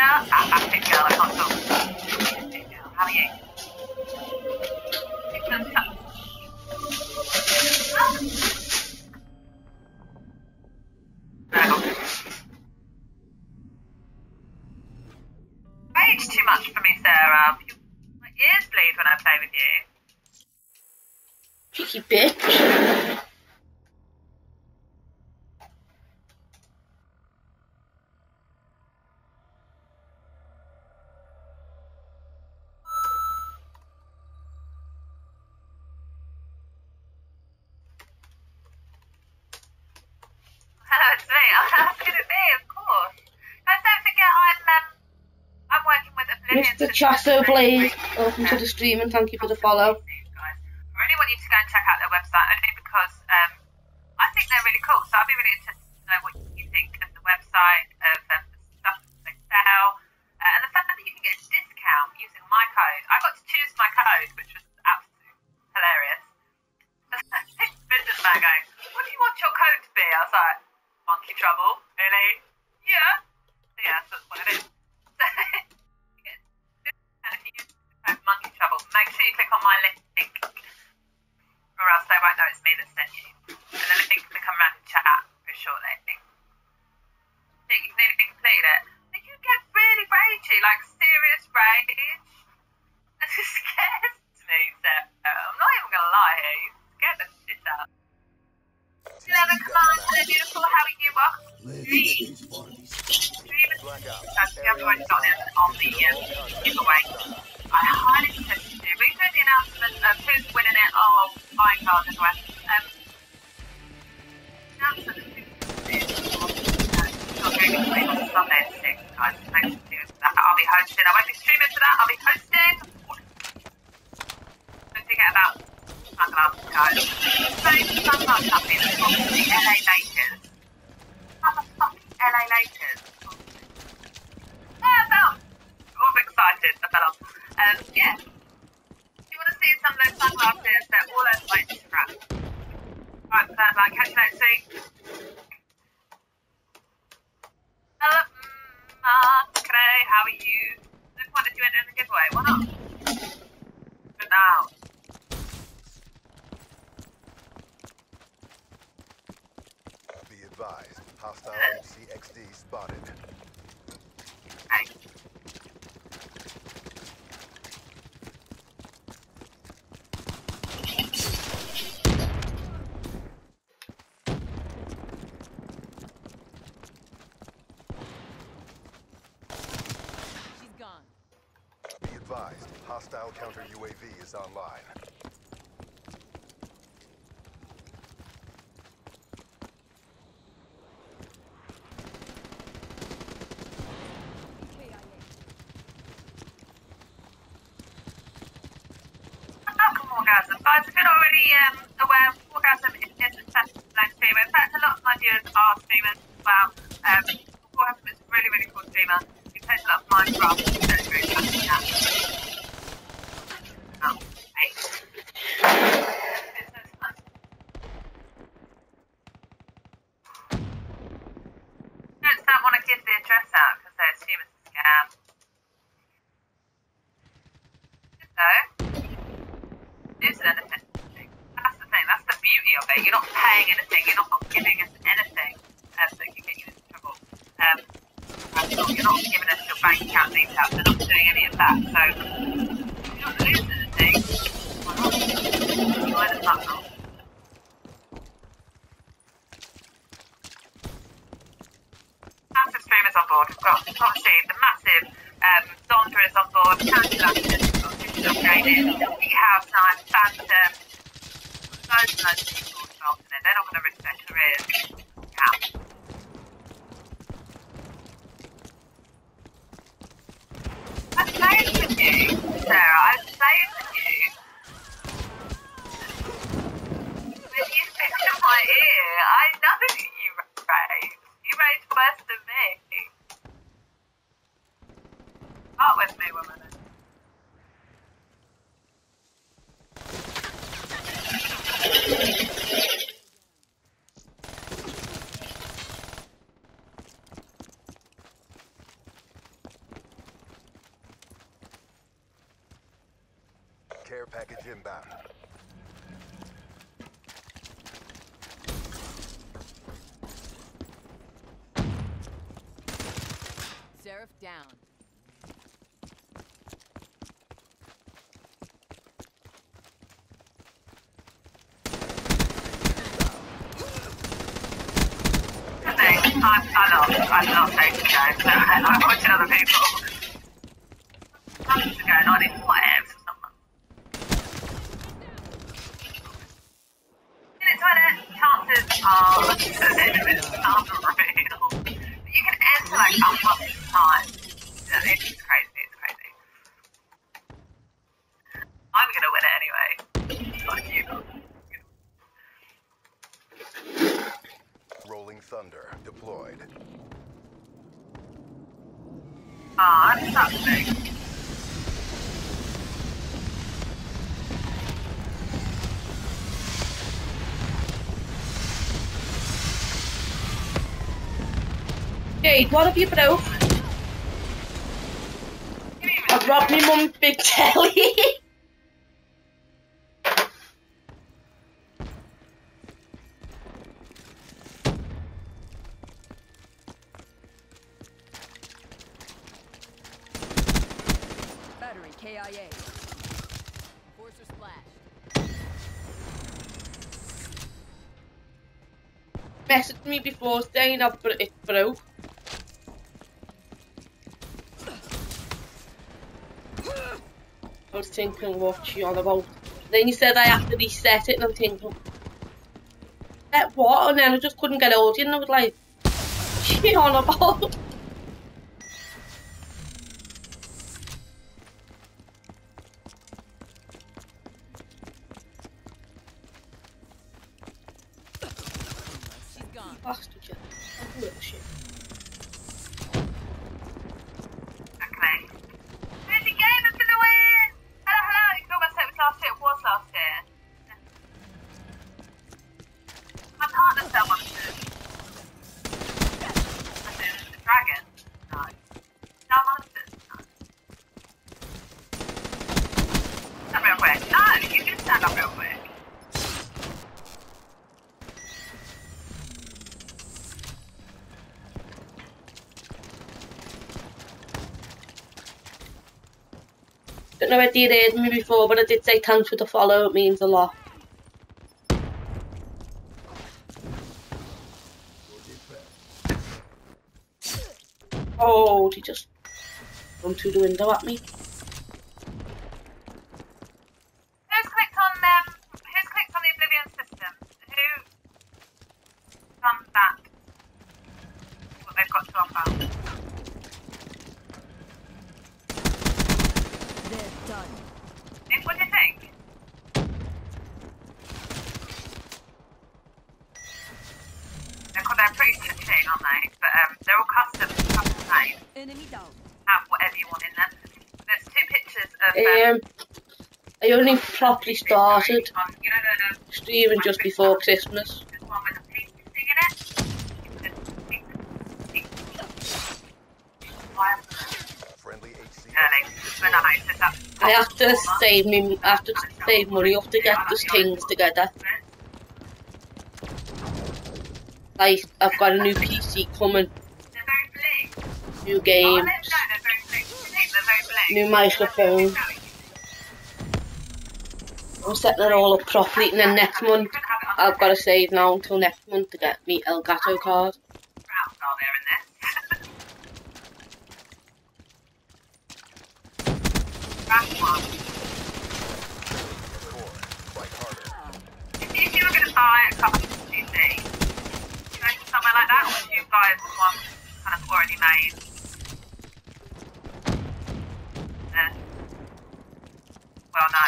Fantastic girl, I can't talk. Fantastic girl, how are you? Rage too much for me, Sarah. My ears bleed when I play with you. Cheeky bitch. Hello, it's me. How could it be? Of course. Guys, don't forget I'm working with Oblivion. Mr. Chasso Blaze, welcome to the stream and thank you for the follow. Guys, I really want you to go and check out their website only because I think they're really cool. So I'll be really interested to know what you think of the website, of the stuff they sell, and the fact that you can get a discount using my code. I got to choose my code, which was absolutely hilarious. Businessman going, what do you want your code to be? I was like, monkey trouble, really? Yeah. So yeah, that's what it is. So, if you use the code monkey trouble, make sure you click on my link, or else they won't know it's me that sent you. And the link will come around in chat very shortly. So you've nearly completed it. But you get really ragey, like serious rage. It just scares me, Sarah. I'm not even going to lie here. You scared the shit out. Hello, Commander, beautiful, how are you? Welcome to the stream. Streamers, we have already got it on the giveaway. I highly suggest you do. We do the announcement of who's winning it. Oh, buying cards as well. Announcement of who's winning it. On Sunday at 6, guys. Thanks for doing that. I'll be hosting. I won't be streaming for that. I'll be hosting. Don't forget about sunglasses, guys. So, sunglass company that's sponsored the LA Lakers. Motherfucking LA Lakers. I felt all excited. I fell off. Yeah. If you want to see some of those sunglasses, they're all over my Instagram. Right, catch you next week. Hello, Macre, how are you? No point if you enter in the giveaway. Why not? For now. Be advised, hostile MCXD spotted. Okay. She's gone. Be advised, hostile counter UAV is online. Welcome, Orgasm. Guys, if you're not already aware, Orgasm is a self-known streamer. In fact, a lot of my viewers are streamers as well. Orgasm is a really, really cool streamer. He plays a lot of Minecraft and it's very fascinating that. Oh, hey. It's so fun. Parents don't want to give the address out because they assume it's a scam. So, using anything. That's the thing, that's the beauty of it. You're not paying anything, you're not giving us anything that can get you into trouble. You're not giving us your bank account details, they're not doing any of that. So, you're not losing anything. Why not? Why the fuck not? Massive streamers on board. We've got obviously the massive Dondra is on board, Candy Digital Gaming, we have Knife, Phantom, loads and loads of people involved in it. They're not going to risk their careers. Yeah. I'm playing with you, Sarah. I'm playing with you. When you speak in my ear, I know that you rage. You rage worse than me. Start with me, woman. Care package inbound. Seraph down. I'm not safe to go, so I'm watching other people. Something's going on in whatever for someone. In the toilet, chances are that it's not real. You can enter like unconscious time. Yeah, it's crazy, it's crazy. I'm gonna win it anyway. Like you. Rolling Thunder deployed. Ah, that's something. Jade, what have you broke? I robbed me mum's big telly. Battery KIA. Forcer splash. Messaged me before saying it broke. I was thinking, what you on about? Then you said I have to reset it, and I'm thinking, what? And then I just couldn't get audio, and I was like, what you on about? She's gone. Bastard, you. I'm little shit. Okay. Where's the game for the win? Hello, hello. You thought I said it was last year. It was last year. My partner sell monsters. As in the dragon? No. No monsters? No. Stand real quick. No, you can stand up real quick. Don't know if you heard me before, but I did say thanks for the follow. It means a lot. Oh, he just run through the window at me. Who's clicked on the Oblivion system? Who done that? What they've got to offer? They're done. Nick, what do you think? They're pretty clean, aren't they? But they're all custom made. Enemy down. Have whatever you want in them. There's two pictures of I only properly started you know the streaming just before Christmas. there's one with a pink thing in it. Pink. Friendly HC. Early. When I noticed that. I have to save money up to get those things together. Like, I've got a new PC coming, They're very blue. new Oh, games, they're very blue. They're very blue. new microphone. I'm setting it all up properly, and then next month I've got to save now until next month to get me Elgato card. Routes are there in this. That's one. Fight harder. If you were going to buy a couple of PC, you go to somewhere like that, or would you buy one kind of already made? Well, no.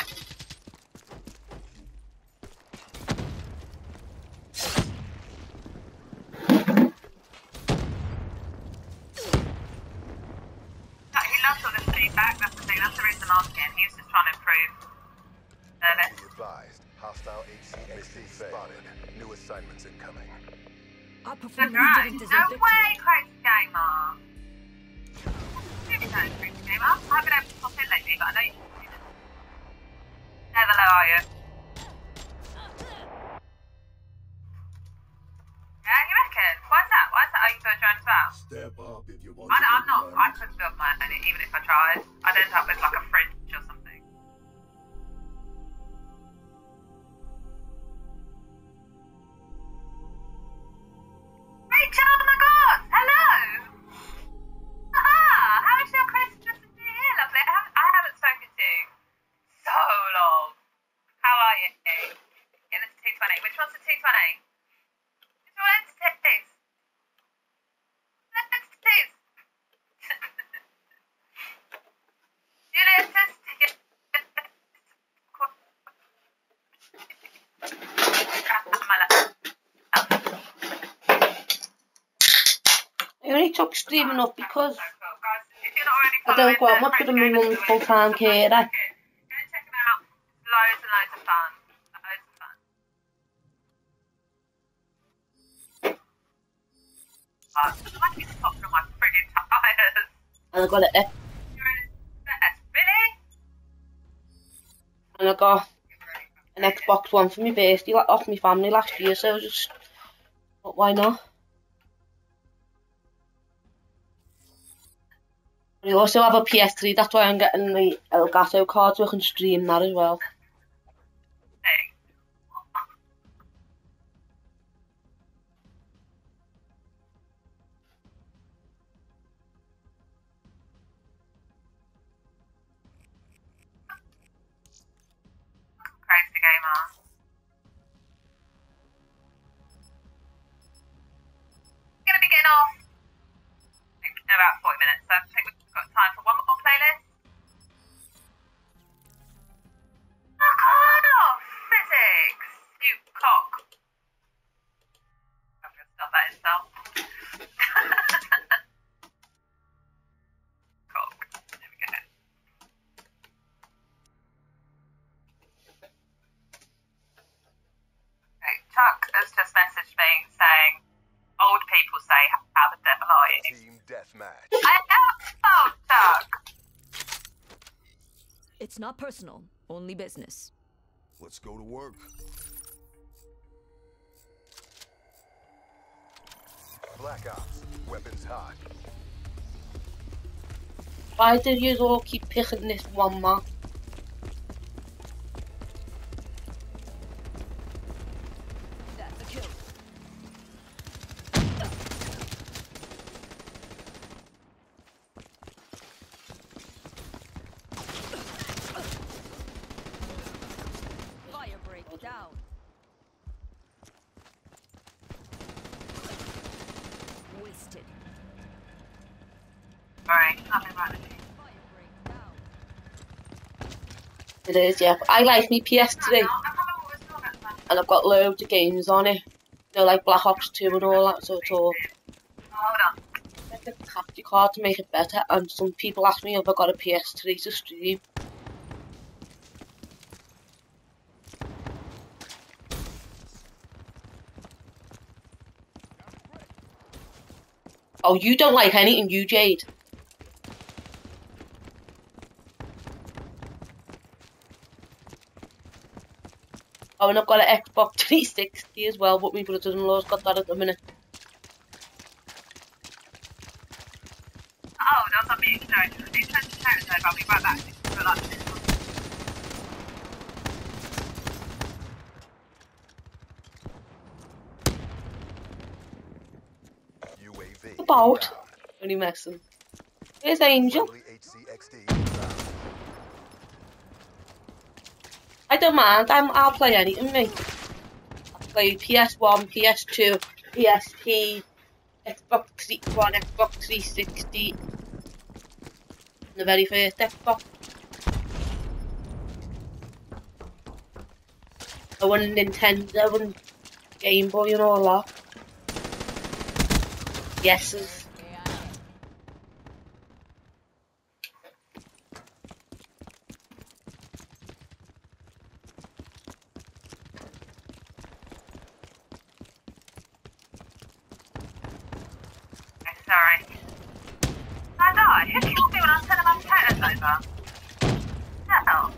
He loves all this feedback, that's the thing, that's the reason I'm asking. He was just trying to improve service. Be advised. Hostile HC spotted. New assignments incoming. Our That's performance right. didn't No deserve way, victory. Crazy Gamer. Maybe no, Crazy Gamer. I haven't been able to pop in lately, but I know you can do this. not. I couldn't build mine even if I tried. I'd end up with like a fridge or something. Rachel, oh my god! Hello! How was your Christmas and New Year, lovely? I haven't spoken to you so long. How are you? Getting this T20. Which one's the T20? Which one's the T20? I only took streaming up because I don't want much of my mum's full-time carer. Go and check them out. Loads and loads of fun. Loads of fun. I might be popping on my friggin' tyres. And I got it. You're in best, really? And I got an Xbox One for my birthday off my family last year, so I just thought, why not? I also have a PS3, that's why I'm getting the Elgato card so I can stream that as well. Hey. Crazy gamer. Gonna be getting off in about 40 minutes, so I think we've got time for one more playlist. Fuck off! Physics! You cock. I'm gonna stop that insult. Cock. There we go. Okay, Chuck has just messaged me saying, old people say how the devil are you? Team deathmatch. I know, Chuck! It's not personal, only business. Let's go to work. Black Ops. Weapons hot. Why do you all keep picking this one map? That's a kill. Fire break down. Wasted. Alright, I'll be right with you. Fire break down. It is, yeah. But I like my PS3 I can't remember what we're talking about. and I've got loads of games on it. You know, like Black Ops 2 and all that, so it's all Hold on. like a capture card to make it better. And some people ask me if I got a PS3 to stream. Oh, you don't like anything, you Jade. Oh, and I've got an Xbox 360 as well, but my brother-in-law's got that at the minute. Oh, that was on me. Sorry. These turns to turns over. I'll be right back. For like this one. UAV. About. down. Only messing. Here's Angel. Friendly HCXD inbound. I don't mind, I'll play anything, mate. I'll play PS1, PS2, PSP, Xbox One, Xbox 360, the very first Xbox. I won Nintendo and Game Boy and all that. Yeses. Sorry. I died. Who killed me when I was turning my potatoes over? Hell.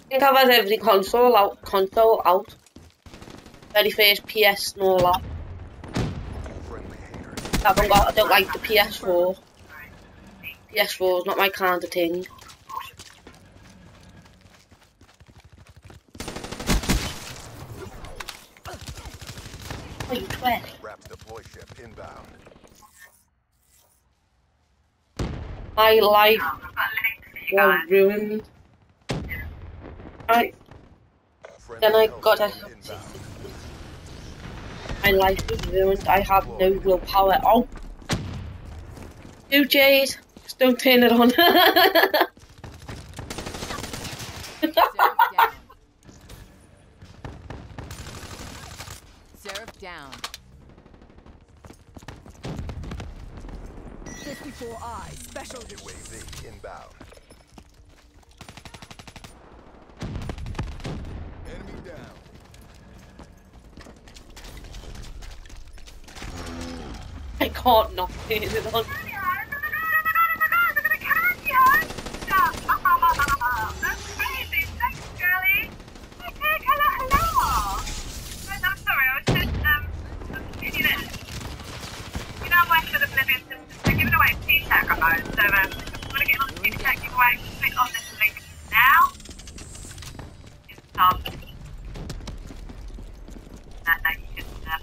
think I've had every console out. Very first PS and all that. Friendly hater. I don't like the PS4. PS4 is not my kind of thing. Oh, you twit. Wraps deploy ship inbound. My life I've got links for you guys. was ruined. Then I got a... My life was ruined. I have no willpower. Oh! You Jade! Just don't turn it on. Seraph down. 54I, special. UAV inbound. Enemy down. I can't not turn it on. That's crazy. Thanks, girlie. Okay, hello. Guys, I'm sorry. I was just you know, I'm working with Oblivion Systems. They're giving away T-shirt promos. So if you want to get on the T-shirt giveaway, click on this link now. Install. And you can there.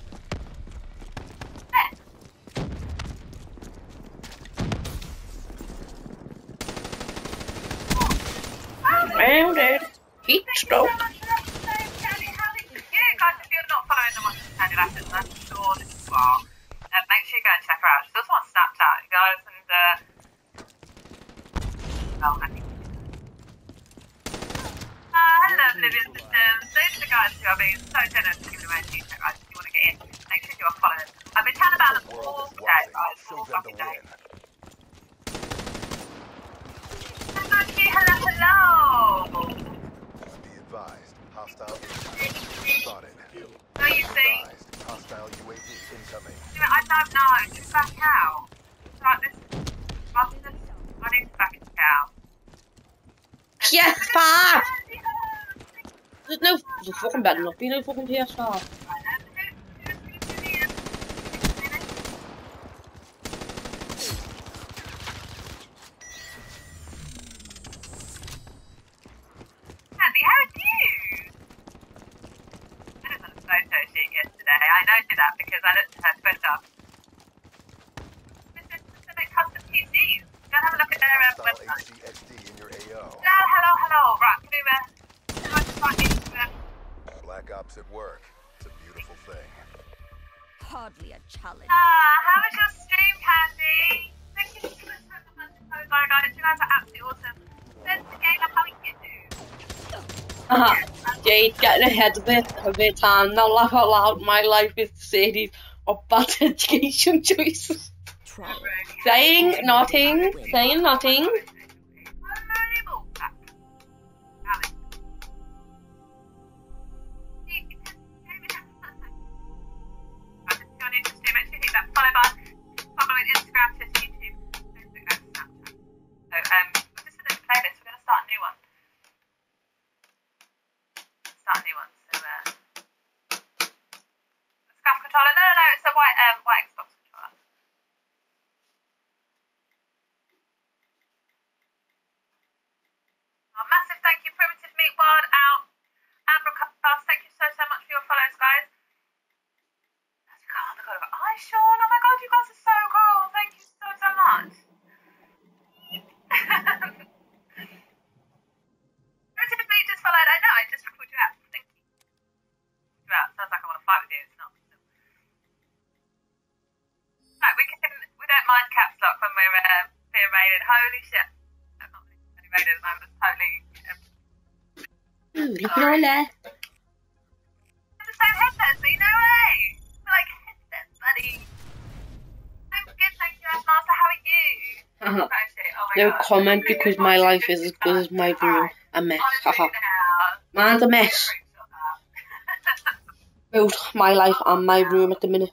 Rounded. Heat stroke. Yeah, guys, if you're not following them on Standard Assets, I'm sure this is far. Make sure you go and check her out. She's also on Snapchat, you guys, and well, I think. Hello, Oblivion Systems. Those are the guys who are being so generous to giving away a t-shirt, guys. If you want to get in, make sure you are following. I've been telling about them all day, guys, all fucking day. Hello. Be advised. Hostile spotted. So you see, Advised. Hostile UAV incoming. I don't know. Just back out. It's like this. I need to back out. PS5! There's no fucking better not be no fucking PS5. I noted that because I looked at her Twitter. This is a custom PCs. Go and have a look at their website. HCXD in your AO. Hello. Right, can I just find you? Black Ops at work. It's a beautiful thing. Hardly a challenge. How was your stream, Candy? Thank you so much for the guys. You guys are absolutely awesome. Let's game up how we get to. Jade getting ahead of it time. Now laugh out loud. My life is the series of bad education choices. Saying nothing. No, it's a white Xbox controller. Massive thank you, Primitive Meat Wild out. Ambrocast, thank you so much for your follows, guys. Hi, Sean. Oh my god, you guys are so cool. Thank you so much. Primitive Meat just followed. I know, I just recorded you out. Thank you. Sounds like I want to fight with you. It's not. Right, we don't mind caps lock when we're being raided. Holy shit. I'm not being raided at the moment. It's totally. Look at all that. It's the same headset as me, no way! We're like headsets, buddy. I'm good, thank you, Master. How are you? Oh my No God. comment because my life is as good as my room. A mess. Haha. Mine's a mess. Both my life and my room at the minute.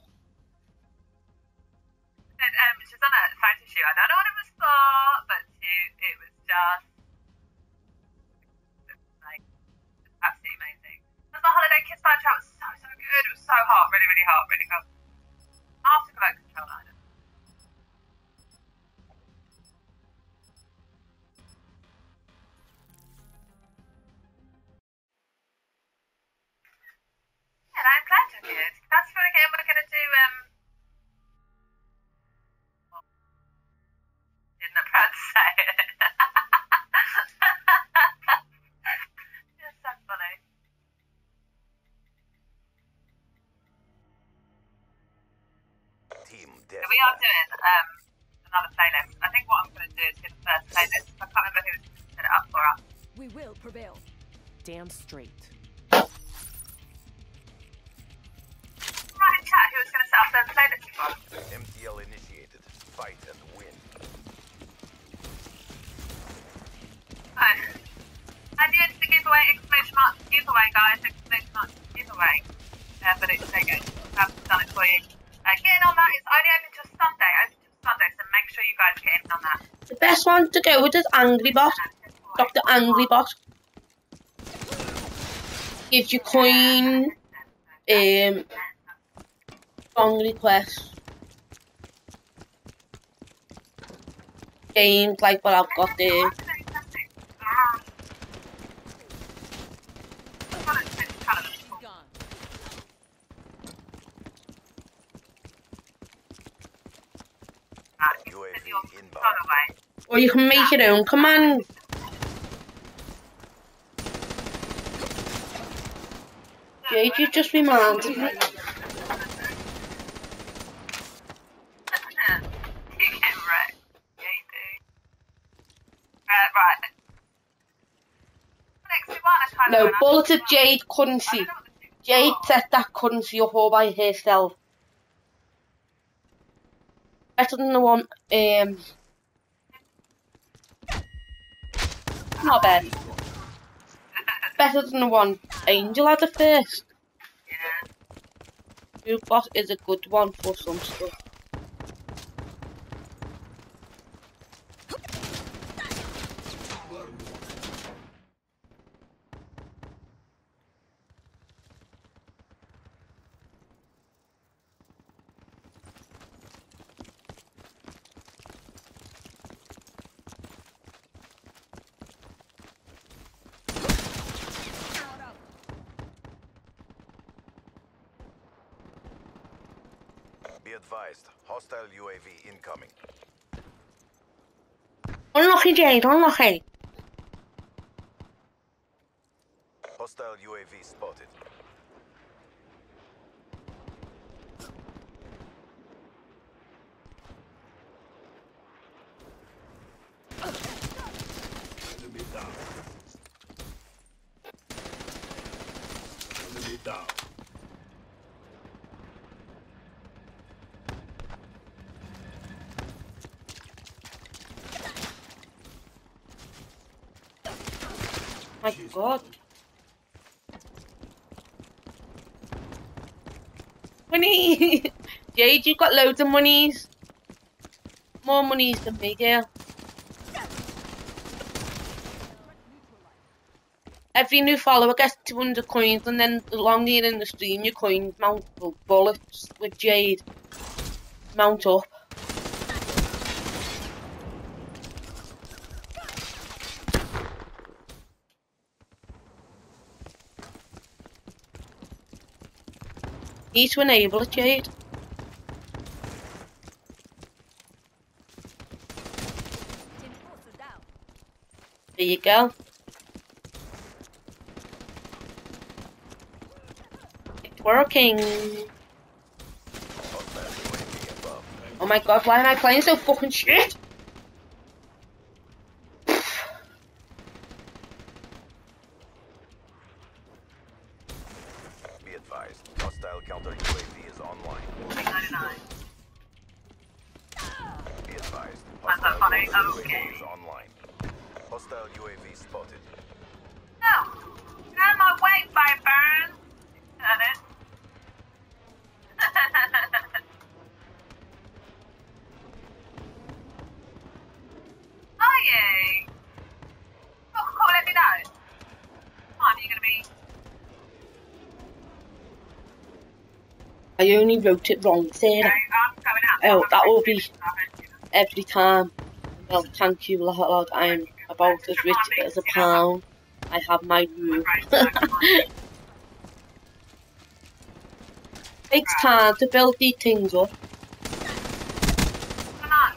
She's on a photo shoot. I don't know what it was for, but it was just like control was so good. It was so hot, really, really hot, really hot. After remote control, I don't. Yeah, I'm glad you did. That's for again. We're gonna do Didn't know how to say it. It's so funny. Team So we are doing another playlist. I think what I'm going to do is do the first playlist. I can't remember who set it up for us. We will prevail. Damn straight. Right in chat, who was going to set up the playlist for us? MTL initiated. Fight and win. Oh. And the end of the giveaway, exclamation mark giveaway, guys, exclamation mark giveaway. But it's there you go. I've done it for you. Getting on that is only open till Sunday, so make sure you guys get in on that. The best one to go with is Angry Bot. Dr. Angry Bot. Gives you coin, song requests, games like what I've got there. UAV inbound. Or you can make your own command. Jade, you just reminded me. You get wrecked. Yeah, you do. Right. Next one, No, bulleted Jade couldn't see. Jade set that couldn't see up all by herself. Better than the one, not bad. Better than the one Angel had at first. Yeah. Jukebox is a good one for some stuff. Be advised. Hostile UAV incoming. Unlucky Jade, unlucky. Hostile UAV spotted. Enemy down. Enemy down. My God. Money! Jade, you've got loads of monies. More monies than me, girl. Every new follower gets 200 coins, and then the longer you're in the stream, your coins mount bullets with Jade. Mount up. Need to enable it, Jade. There you go. It's working. Oh my God, why am I playing so fucking shit? Be advised. Hostile counter UAV is online. 99. Be advised. That's not funny. Hostile Okay. UAV is online. Hostile UAV spotted. No! Get out of my way, Fireburn! Turn it. Are you? Oh, cool, let me know. What time are you going to be? I only wrote it wrong, Sarah. I'm going out. Oh, that will be every time. Well, thank you, lad. I'm about as rich as a pound. I have my room. Takes time to build these things up. Come on.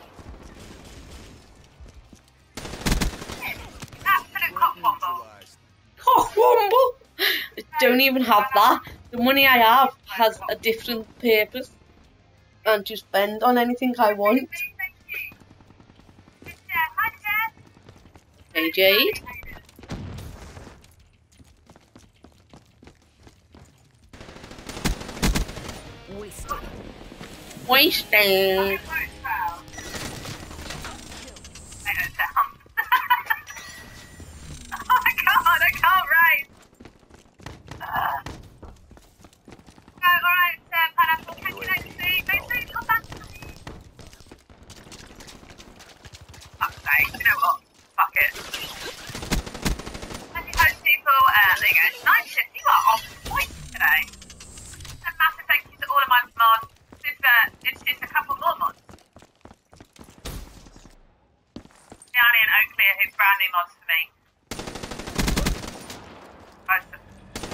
Absolute cock-womble. Cockwomble! I don't even have that. The money I have has a different purpose. And to spend on anything I want. Thank you. Good Jeff. Hi, Jeff. Hey, Jade. Wasted. Wasted. Oh my god, I can't write. Alright, Pineapple, catch you next week. Next week, come back to me. Fuck's sake, you know what? Fuck it. Thank you, host people. There you go. Night shift, you are on point today. A massive thank you to all of my mods. It's just a couple more mods. Gianni and Oakley are his brand new mods for me. Both of them.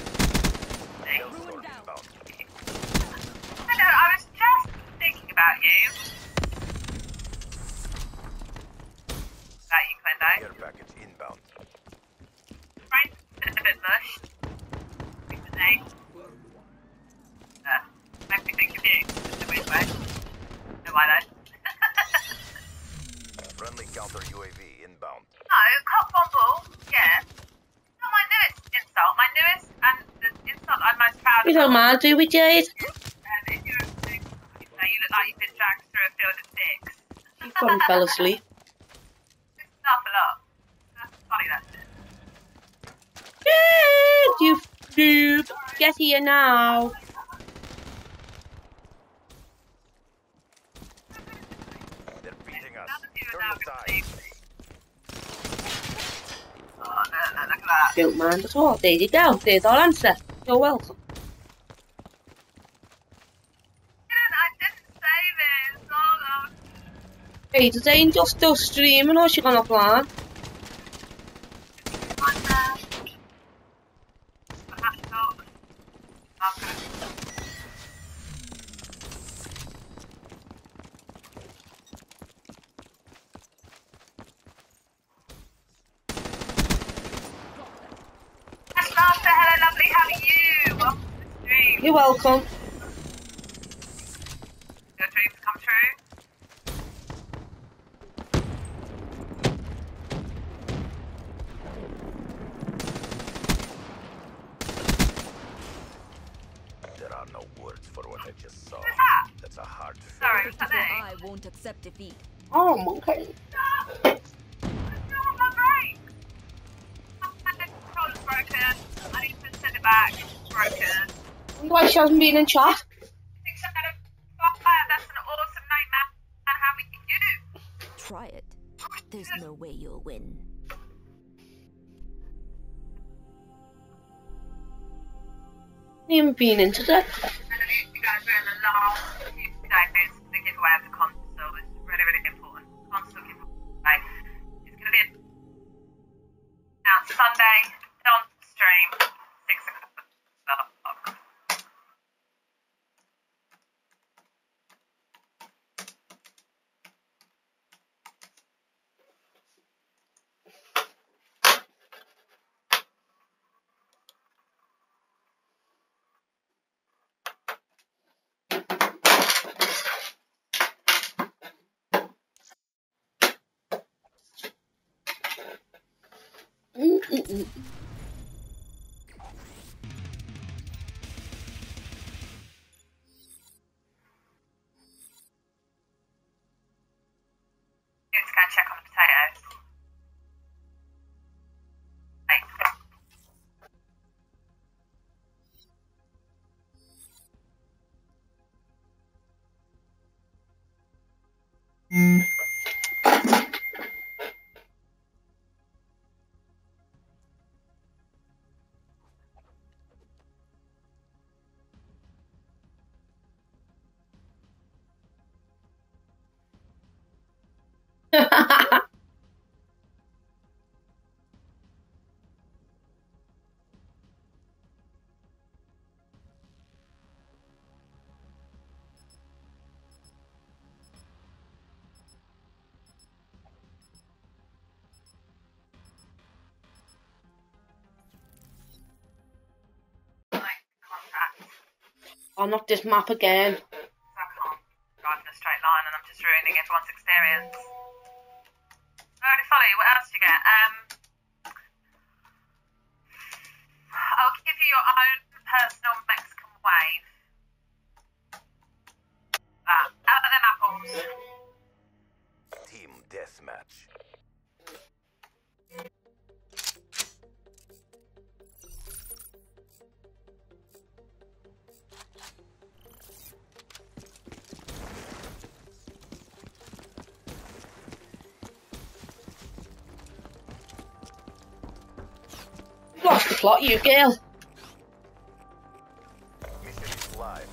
Hello, I was just thinking about you. About you, Clendo. Care package inbound. Frank's a bit mush. What's his name? Makes me think of you. Just a weird way. No, I don't. Friendly counter UAV inbound. No, cock-womble, yeah. It's not my newest insult. My newest and the insult I'm most proud of. You don't mind, do we, Jade? If you're a stick, you look like you've been dragged through a field of sticks. He probably fell asleep. This is not a lot. That's funny, that's it. Jade, you noob. Get here now. They're beating us. Now the two are Turn now the tide. asleep. Oh, no, look at that. Don't mind at all. There you go. There's our answer. You're welcome. I didn't say this. Oh, no. Hey, does Angel still streaming or is she gone offline? Hello, lovely. How are you? Welcome to the stream. You're welcome. Your dreams come true. There are no words for what I just saw. Who's that? That's a hard fail. Sorry, was that me? I won't accept defeat. Oh, monkey. What's wrong with my brain? My controller's broken. I need to send it back. It's broken. Wonder why she hasn't been in chat. Think so? That's an awesome night, man. And how we can do? Try it. There's no way you'll win. Even been into that. And you guys were in the last few days, the giveaway of the console is really, really important. Console giveaway is going to be announced Sunday on stream, 6 o'clock. Let's go and check on the potatoes. Hey. Oh, not this map again. I can't drive in a straight line and I'm just ruining everyone's experience. I already follow you. What else do you get? I'll give you your own personal Mexican wave. Out of them apples. Team deathmatch. Lost the plot, you girl. Mission is live.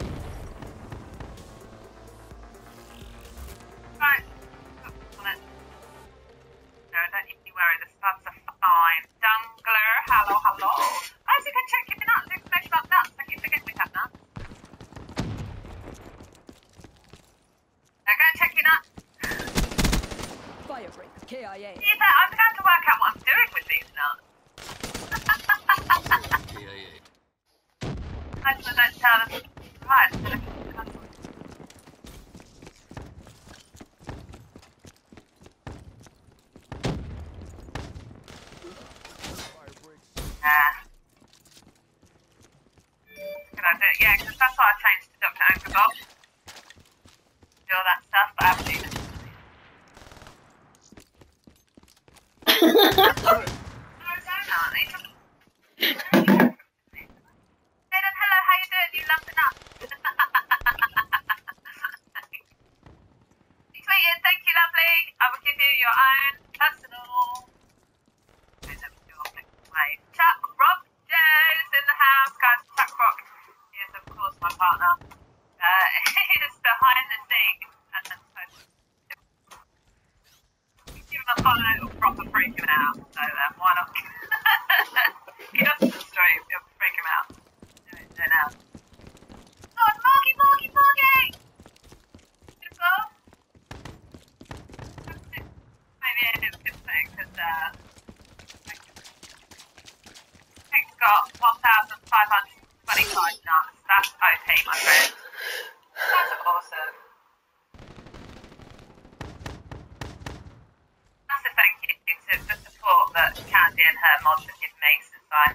Right. No, don't you worry, the studs are fine. Dungler, hello, hello. Guys, you can check your nuts, information about nuts. I keep forgetting we have nuts. Now go and check your nuts. Firebreak, KIA. See that? I began to work out what I'm doing with these nuts. I don't tell them. Right. Good idea. Yeah, because that's why I changed to Dr. Angerbot. Do all that stuff, but I haven't used it. Hayden, hello, how you doing? You love the nuts. Tweeted, thank you, lovely. I will give you your own personal. Chuck Rock Joe's in the house, guys. Chuck Rock is, of course, my partner. He is behind the scenes. Give him a follow, it'll proper freak him out. So why not? He doesn't stream, it'll freak him out. Do it now. Oh, it's Morgy! Beautiful. Maybe I didn't say because it's got 1,525 nuts. That's OP, my friend. That's awesome. Massive thank you to the support that Candy and her mods have given me since I.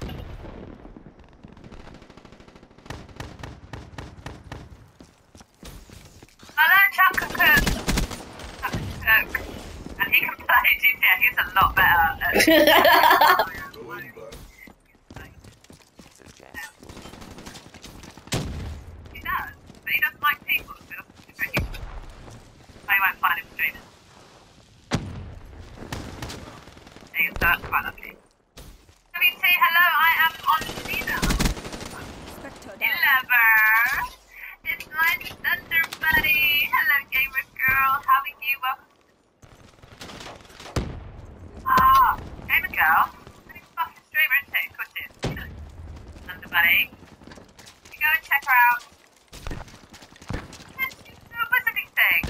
I learned Chuck can cook. And he can play GTA. He's a lot better at He does, but he doesn't like people, so he doesn't do it. So you won't find him streaming. He's quite lucky. WT, hello, I am on Cena. Spectre down. Lover. It's my thunder buddy. Hello, gamer girl. How are you? Welcome. Gamer girl. Pretty fucking streamer, isn't she? Of course she is. You know. Thunder buddy. You go and check her out. Let's do a wizarding thing.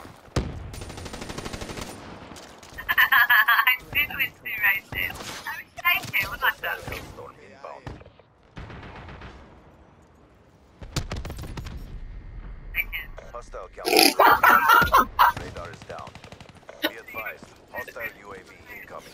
I did win 2 races. I was shaking, wasn't I, sir? Storm inbound. Thank you. Hostile counter. Radar is down. Be advised. Hostile UAV incoming.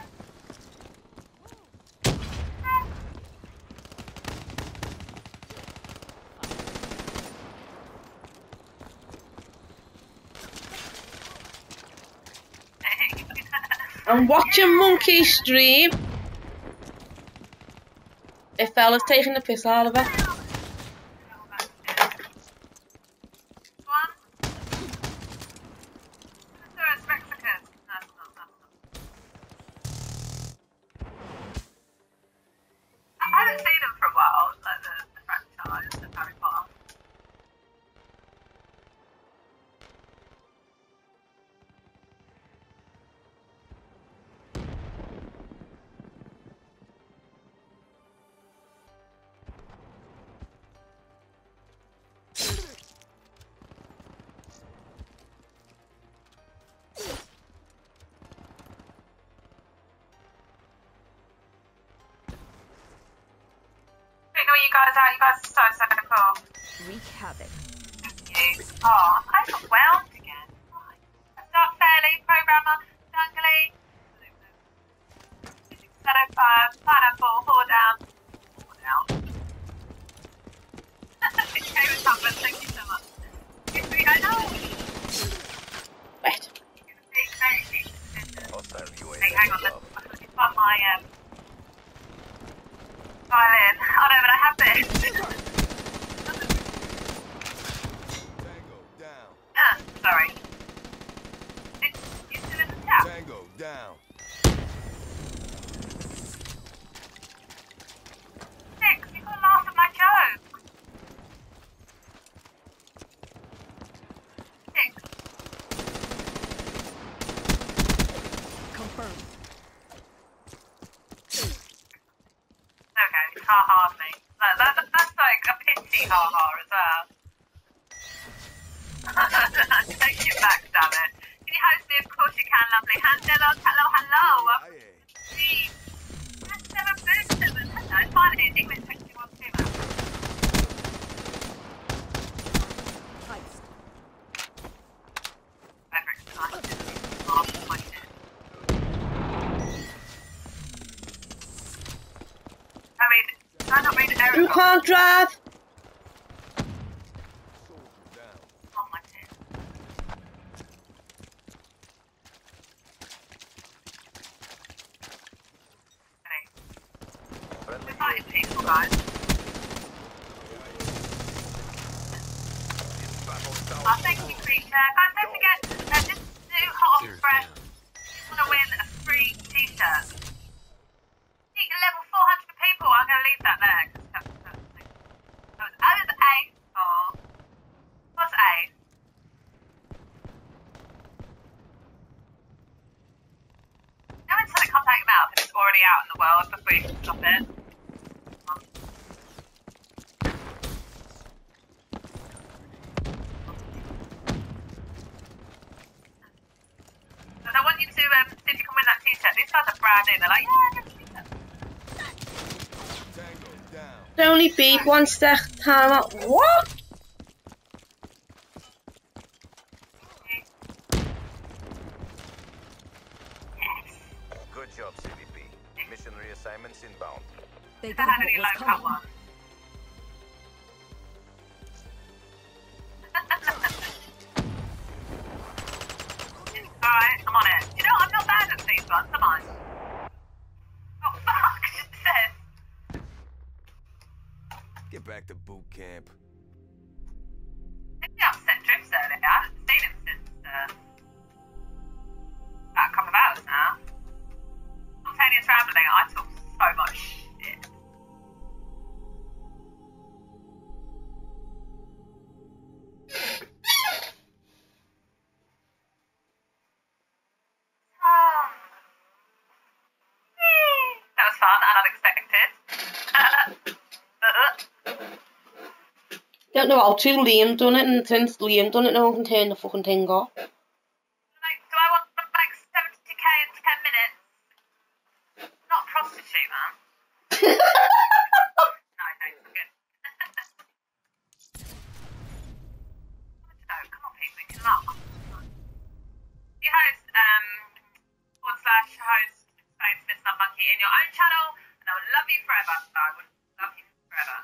I'm watching Monkey stream. If fella's taking the piss out of her. I haven't seen them for a while, like the franchise of Harry Potter. guys out. You guys are so cool. Wreak havoc. Thank you. Oh, I'm overwhelmed again. I start fairly, programmer, jungly, shadow fire, pineapple, whore down. Okay, with Tumblr, thank you so much. I know. Right. Hostile UAV Hey, hang on, above. let's find my violin. Oh no, but I have this. Tango down. Sorry. You still in the chat? Tango down. Six, you got to laugh at my joke. Six. Confirmed. Okay, ha-ha me. That's like a pity ha-ha as well. Take it back, damn it. Can you host me? Of course you can, lovely. Hello. Aye. Please. That's never been to them. Hello, finally, English texting one too, man. Heist. Frederick's nice. Half my head. I mean, I not read Eric. You can't drive. Soldier down. Oh my head. Okay. Friendly We're fighting UAV people, above. guys. This battle's down. Oh, thank you, creature. Guys, don't forget, just do Hot Off Fresh. You want to win a free t-shirt. Level 400 people. I'm going to leave that there. That was A. Oh. What's A? No one's trying to contact him out if it's already out in the world before you can stop it. But I want you to see if you can win that t-shirt. These guys are brand new. They're like, yeah, I get a t-shirt. Tango down. They only beep one step time out. What? Yes. Good job, CVP. Mission reassignments inbound. They I got had what any was low cut coming. one. Alright, I'm on it. You know, I'm not bad at these ones, am I? Oh, fuck, it says. Get back to boot camp. Maybe I've sent drifts earlier. I haven't seen him since about a couple of hours now. Spontaneous rambling, I talk so much shit. That was fun and unexpected. Don't know how to. Liam done it, and since Liam done it, no one can turn the fucking thing off. Like, do I want to make 70k in 10 minutes? Not a prostitute, man. No, thanks, I'm good. Oh, come on, people, you can laugh. You host, /host space Mr. Monkey in your own channel, and I would love you forever. I would love you forever.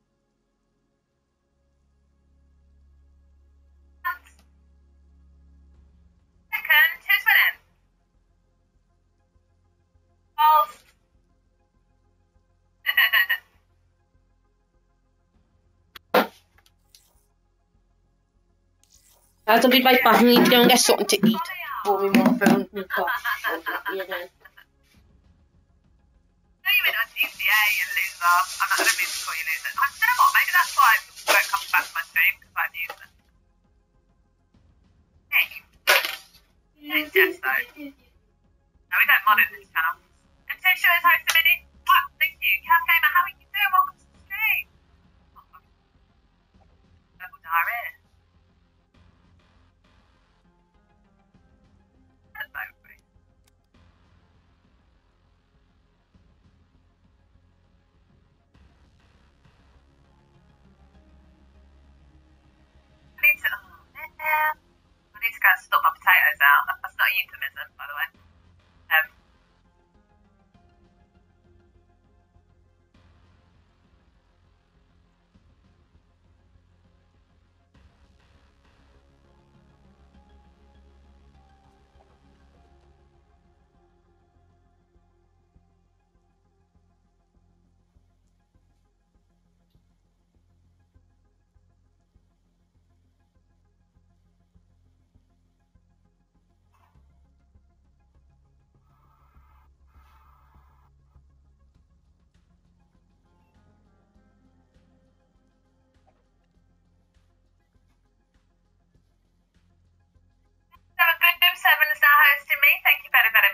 Second, who's winning? False. I'll be right back. I need to go and get something to eat. Before we want to phone me off. Yeah, then. No, you went on GCA, you loser. I don't mean to call you loser. I don't know what, maybe that's why I won't come back to my stream, because I'm useless. Hey. It's Jess, though. No, we don't mod it this channel. And so sure is host a minute. What? Thank you. Cav Gamer, how are you doing? Welcome to the stream. Oh, fuck. Double diarrhea. Hello, Grace.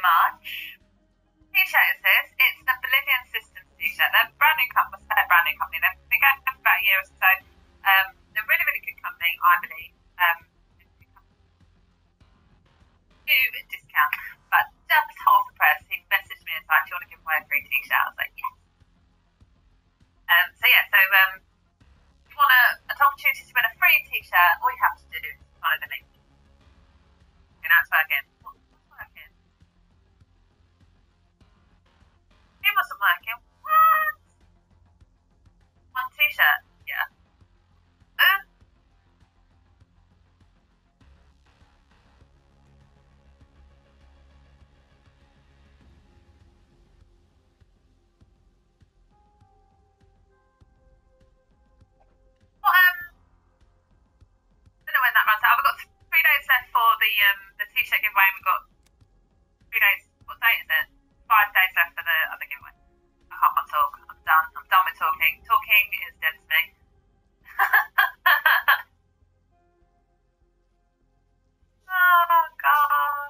much. T-shirt is this. It's the Bolivian Systems t-shirt. They're a brand new company. Brand new company. They've been going for about a year or so. They're really, really good company, I believe. Huge discount. But just hot off the press, he messaged me and was like, "Do you want to give away a free t-shirt?" I was like, "Yes." If you want an opportunity to win a free t-shirt, all you have to do is follow the link. And that's working. What's working? It wasn't working. What? One t-shirt? Yeah. What, I don't know when that runs out. We've got 3 days left for the t-shirt giveaway, and we've got 3 days. What date is it? 5 days left for the other giveaway. I can't talk. I'm done. I'm done with talking. Talking is dead to me. Oh God.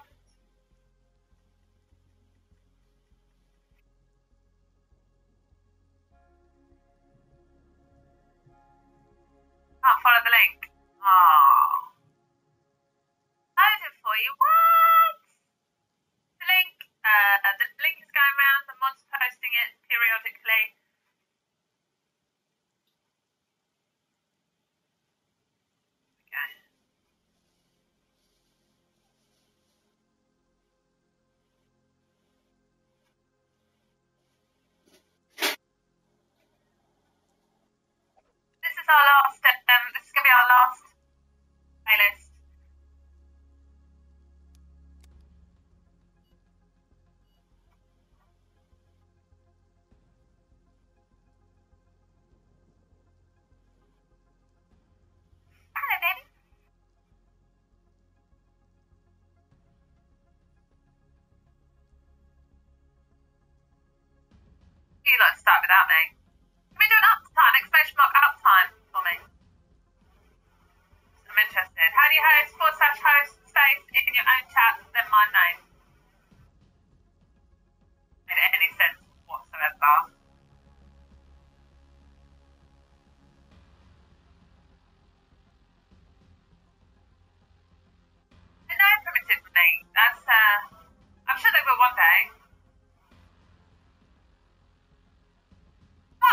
Can't follow the link. Oh. Load it for you. What? The link is going around. The mod's posting it periodically. Okay. This is our last. This is gonna be our last playlist. Hello, baby. You like to start without me. Can we do an uptime, exclamation mark uptime for me? I'm interested. How do you host /host space in your own chat, then my name? Made any sense whatsoever. I know primitively. That's I'm sure they will one day.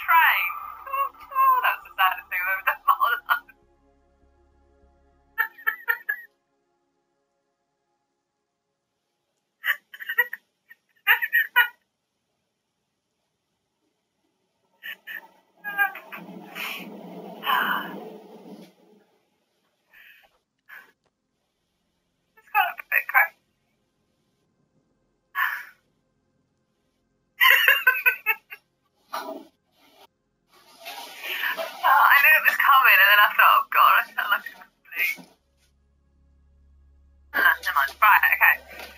train. Oh, that's the saddest thing I've ever done in my whole life. It's got a bit crazy. I knew it was coming, and then I thought, oh god, I sound like a complete. Never mind. Right, okay.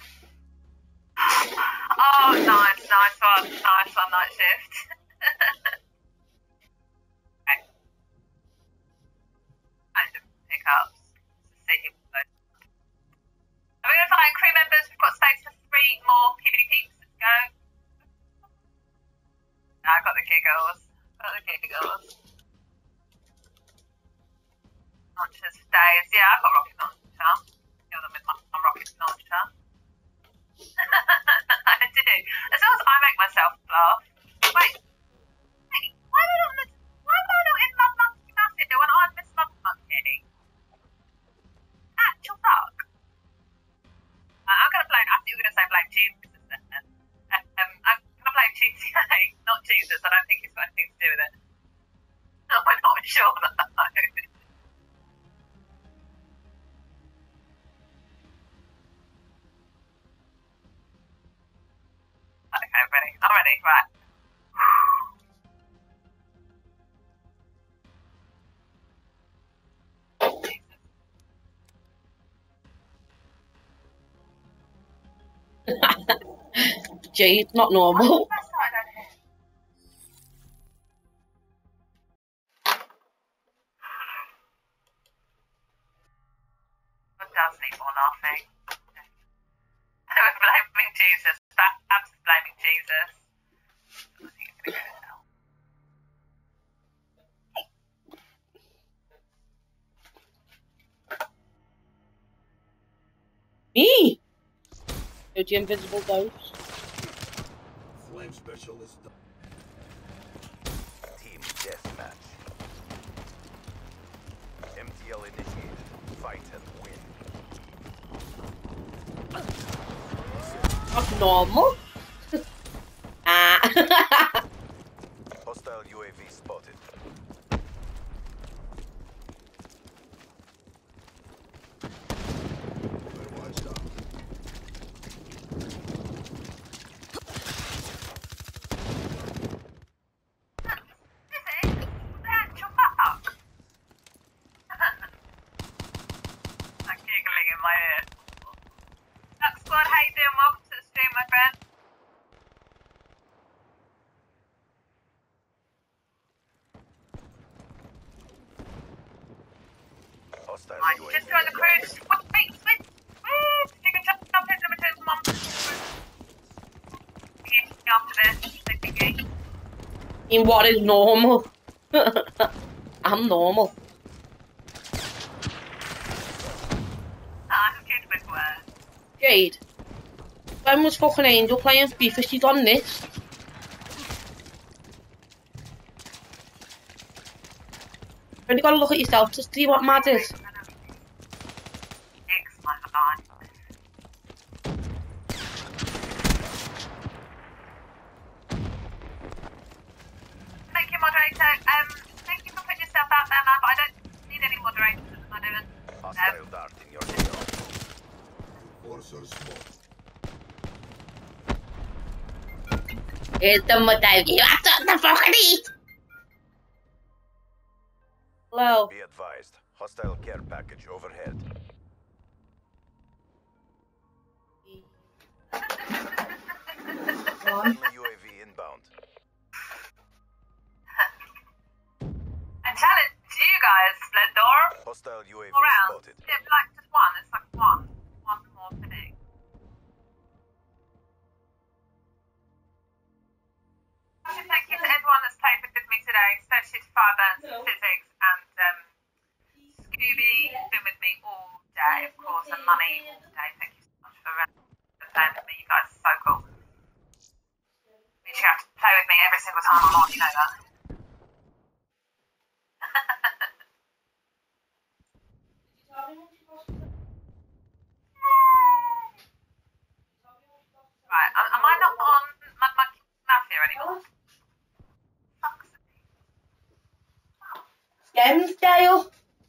Oh, nice one, night shift. Okay. And the pickups. See who goes. Are we going to find crew members? We've got space for 3 more PvD peeps. Let's go. I got the giggles. Launchers for days. Yeah, I've got rocket launcher. Kill them with my rocket launcher. I do. As long as I make myself laugh. Wait, why am I not in Mud Monkey Mafia when I'm Miss Mud Monkey? Actual fuck. I'm going to blame, I think you were going to say blame Jesus then. I'm going to blame GTA, not Jesus. I don't think it's got anything to do with it. No, I'm not sure that. Okay, I'm ready, right. Gee, it's not normal. It does need more laughing. We're blaming Jesus. Babs is blaming Jesus. I think it's going to go to hell. Me? Go to invisible ghost. Flame specialist. Team deathmatch. MTL initiated. Fight and win. That's normal. Hostile UAV spotted. Watch out. The actual fuck. I'm giggling in my ear. Duck Squad, how you doing? Welcome to the stream, my friend. Hostile Right, UAV. just join the cruise. Wait. You can jump in limited one. After this, thinking. In what is normal? I'm normal. I'm good with words. Jade, when was fucking Angel playing FIFA? She's on this. You only gotta look at yourself to see what matters. Thank you, moderator. Thank you for putting yourself out there, man, but I don't need any moderators at the moment. Hostile dart in your tail. Order smoke. Here's the model. You have to the fucking eat. Hello. Be advised. Hostile care package overhead. Friendly UAV inbound. I challenge you guys, Splendor. Hostile UAV All round. spotted. Yeah, like just one. It's like one more thing. Thank you to everyone that's played with me today, especially to Fireburns, Physics, and Scooby. Been with me all day, of course, and Money all day. Thank you so much for playing with me. You guys are so cool. You have to play with me every single time I'm on, you know that. Scansdale.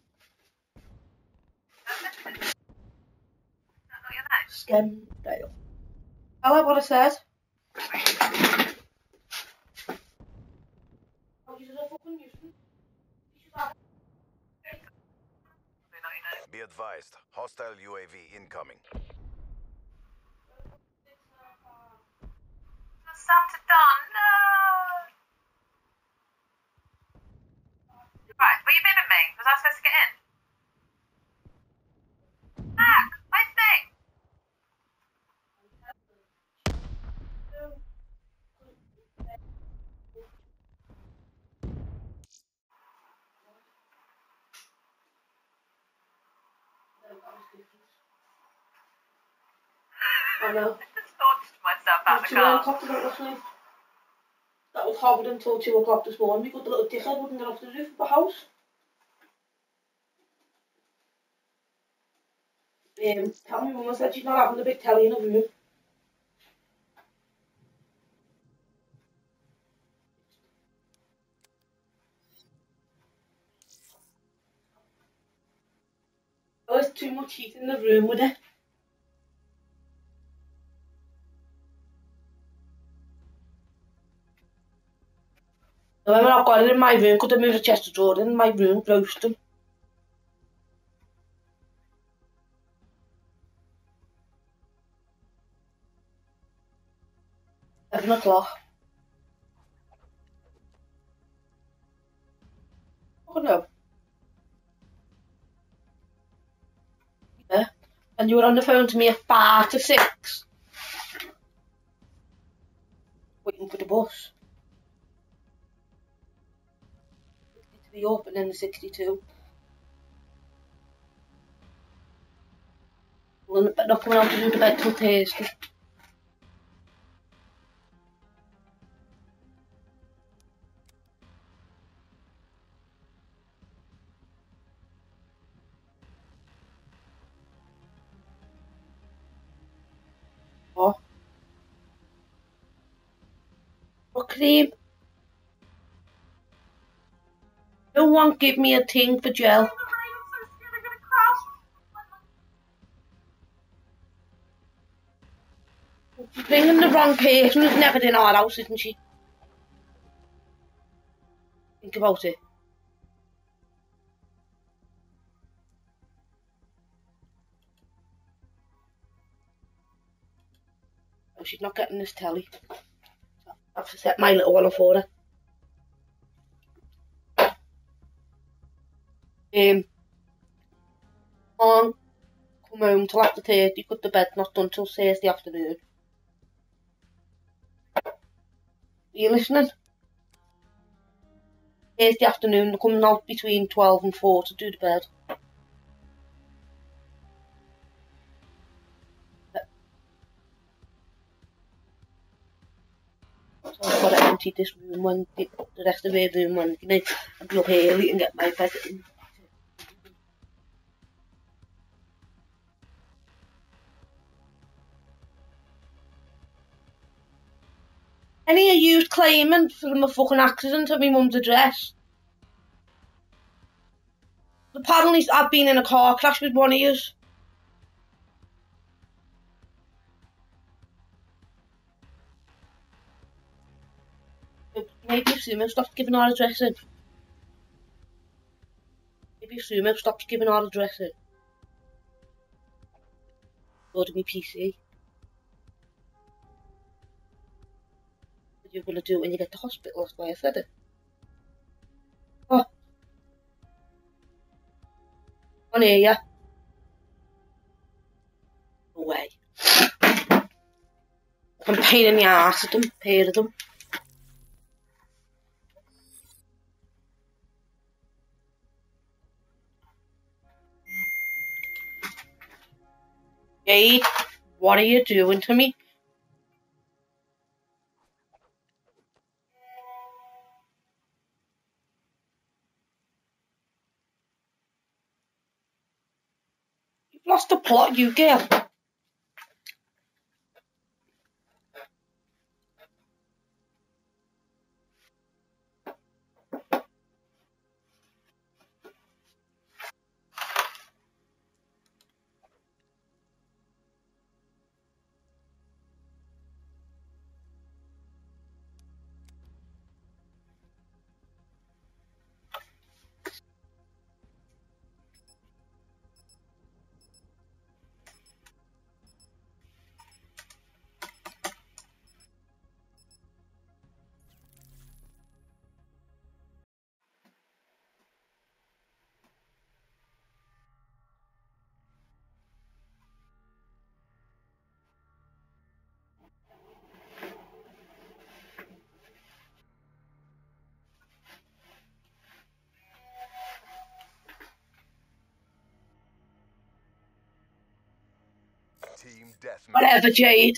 Is that not your name? Scansdale. I like what I said. Probably not your name. Be advised, hostile UAV incoming. Santa Don, no! Right, were you bidding me? Was I supposed to get in? Back! Where's thing? I know. I just launched myself out of the Two car. helicopters out last night. That was hovered until 2 o'clock this morning because the little dickhead wouldn't get off the roof of the house. Tell me, Mama said she's not having the big telly in her room. Oh, there's too much heat in the room with it. When I've got it in my room, could I move the chest of drawers in my room, roast them. 7 o'clock. Oh no. Yeah. And you were on the phone to me at 5 to 6. Waiting for the bus. To be up and then the 62. Well, not coming out to do the bed till Thursday. Oh. What cream? No one give me a thing for gel. She's bringing the wrong person who's never in our house, isn't she? Think about it. Oh, she's not getting this telly. So I have to set my little one up for her. Can't come home till after 30, got the bed not done till Thursday afternoon. Are you listening? Thursday afternoon, they're coming out between 12 and 4 to do the bed. So I've got to empty this room when the rest of her room when I'll be up early and get my bed in. Any of you claiming from a fucking accident at my mum's address? Apparently I've been in a car crash with one of yous. Maybe if Sumo stopped giving our address in. Maybe if Sumo stopped giving our address in. Go to my PC. What you're gonna do when you get to hospital, that's why I said it. Oh. On here, yeah. No way. I'm pain in the arse at them, pair of them. Jade, what are you doing to me? You've lost the plot, you girl. Team deathmatch. Whatever, Jade.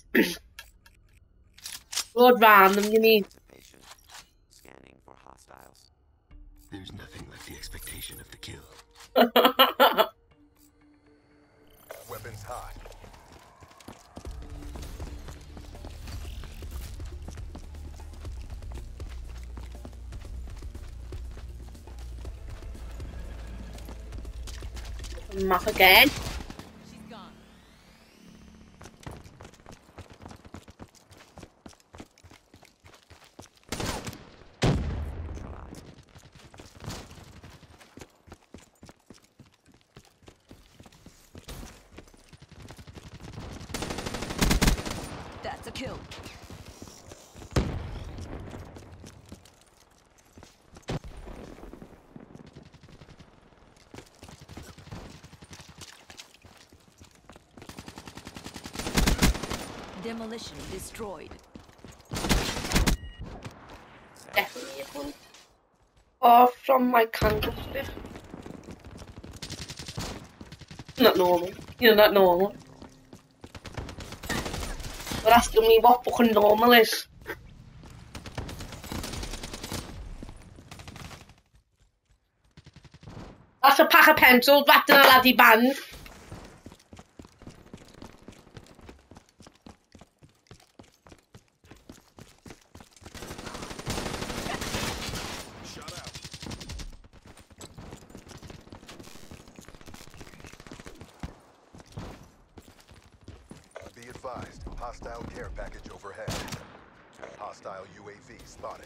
Blood random, you mean? Patient. Scanning for hostiles. There's nothing like the expectation of the kill. Weapons hot. Map again. She's gone. That's a kill. Demolition destroyed. Definitely a one. Or from my candle stick. Not normal. You're not normal. But asking me what fucking normal is. That's a pack of pencils wrapped in a laddie band. Shut out. Be advised, hostile care package overhead. Hostile UAV spotted.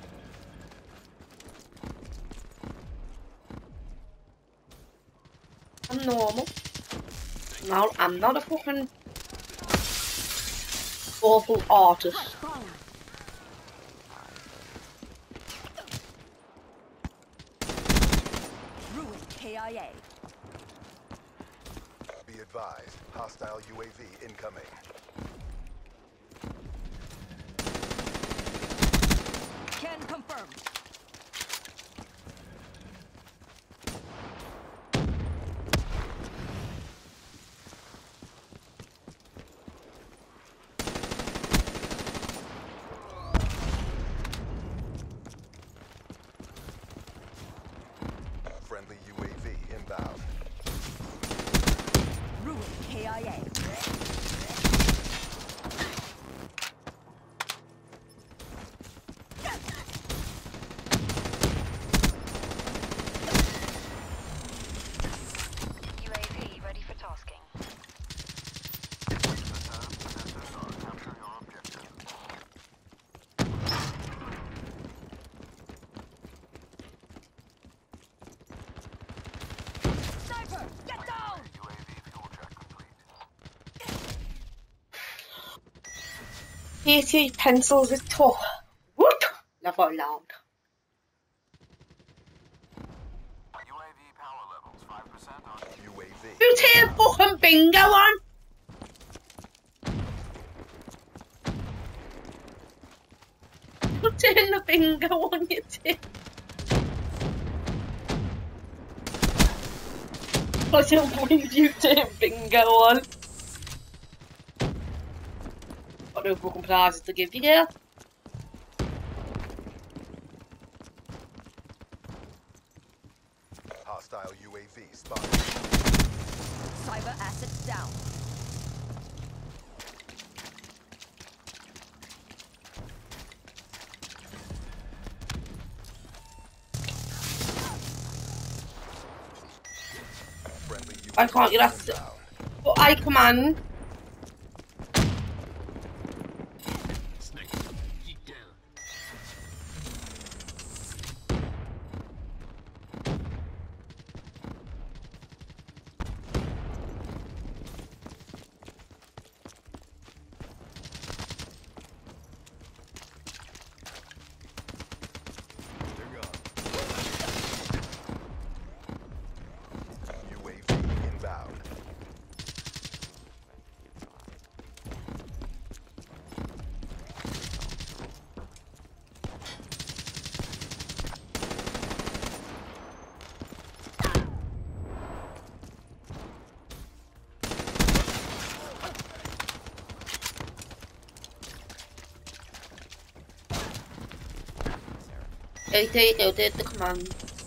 I'm normal. No, I'm not a fucking awful artist. Ruin KIA. Be advised, hostile UAV incoming. Can confirm. Friendly UAV inbound. Ruin KIA. UAV ready for tasking. Sniper, get down! BO3 pencils is tough. Whoop! Laugh out loud. UAV power levels 5% on UAV. Who's here fucking bingo on? Who's in the bingo on you too? I don't believe you turn bingo on. Got no fucking prizes to give you, girl. Hostile UAV spotted. Cyber assets down. Friendly UAV I can't, you'll have to. inbound. But I command. Sniper, keep down. They're gone. UAV inbound. Okay, there you go, there's the command.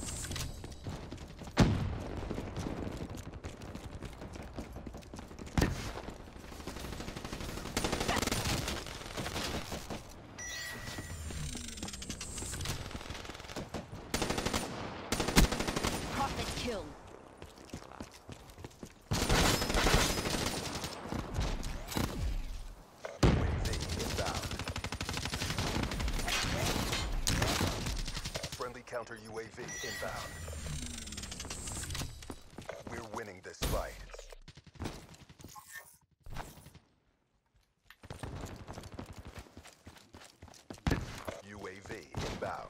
Prophet kill. UAV inbound. Friendly counter UAV inbound. We're winning this fight. UAV inbound.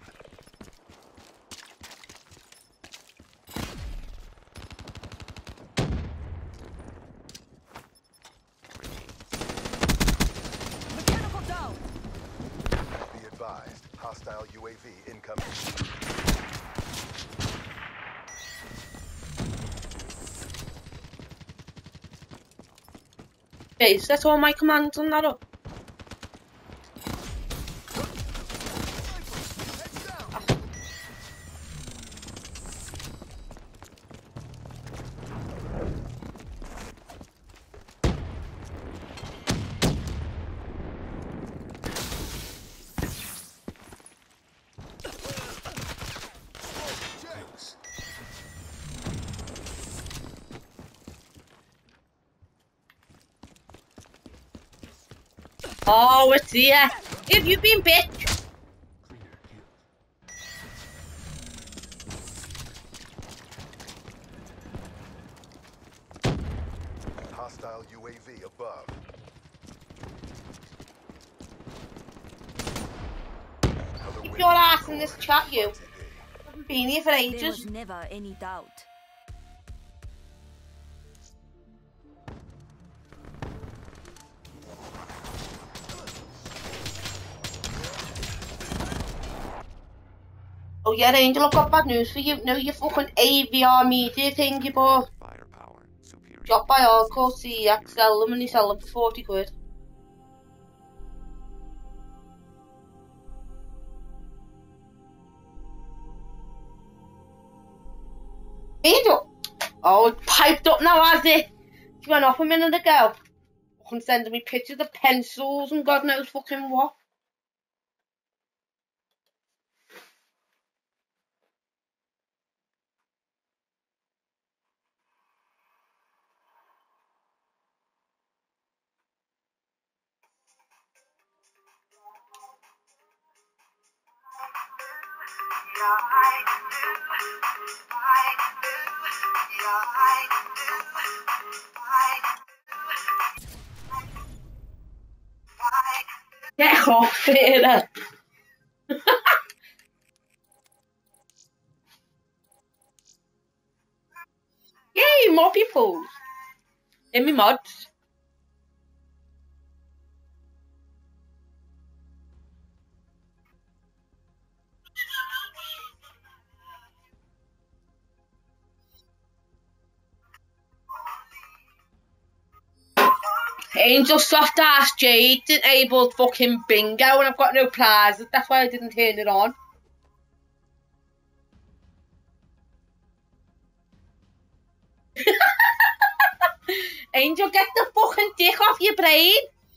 Mechanical down. Be advised, hostile UAV incoming. Okay, set all my commands on that up. Thanks. Oh, it's here. Have you been bitch? Cleaner kill. Hostile UAV above. Another Keep win your for the ass in this score. chat, you. RTB. Haven't been here for There ages. was never any doubt. Oh yeah, Angel, I've got bad news for you. No, your fucking AVR media thing you bought. Firepower. Superior. Dropped by Hardcore Superior. CX, sell them and you sell them for 40 quid. Angel! Oh, it's piped up now, has it? She went off a minute ago. Fucking sending me pictures of pencils and God knows fucking what. Get off here! Yay, more people! In me mods. Angel soft ass Jade disabled fucking bingo and I've got no plaza. That's why I didn't turn it on. Angel, get the fucking dick off your brain.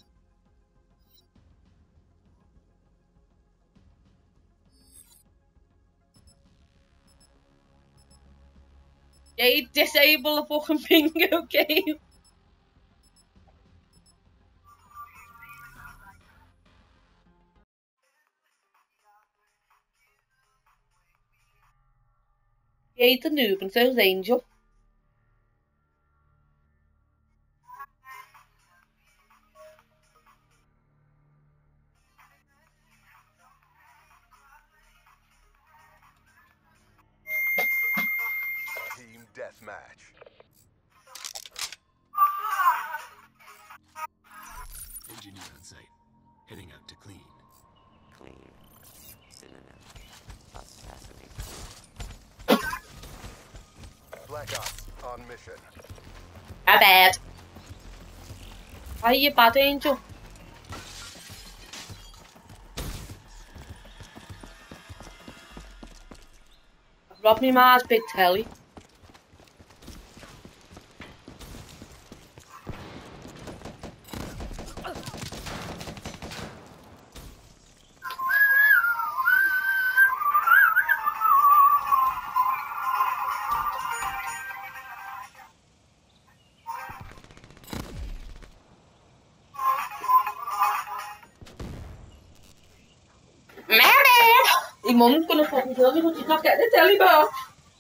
Jade, disable the fucking bingo game. Jade's a noob and so's Angel. Team deathmatch. Engineer on site. Heading out to clean. Clean. Synonym. Assassinate. Black Ops on mission. My bad. Why are you bad, Angel? Rob me Mars big telly. Your mum's gonna fucking kill me because she's not getting the telly back.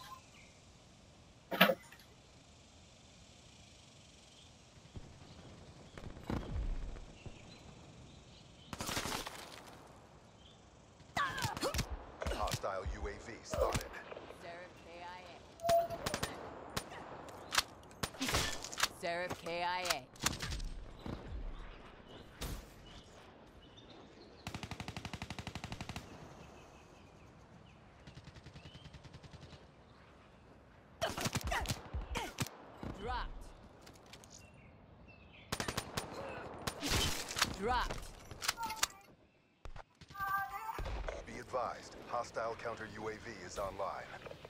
Hostile UAV spotted. Seraph KIA. Dropped. Dropped. Be advised, hostile counter UAV is online.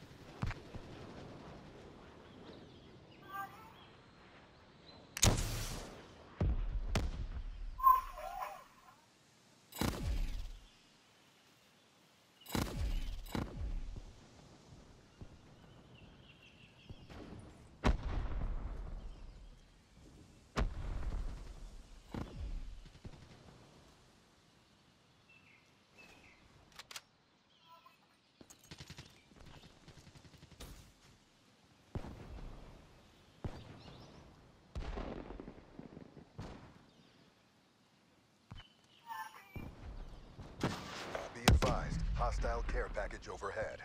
Be advised, hostile care package overhead.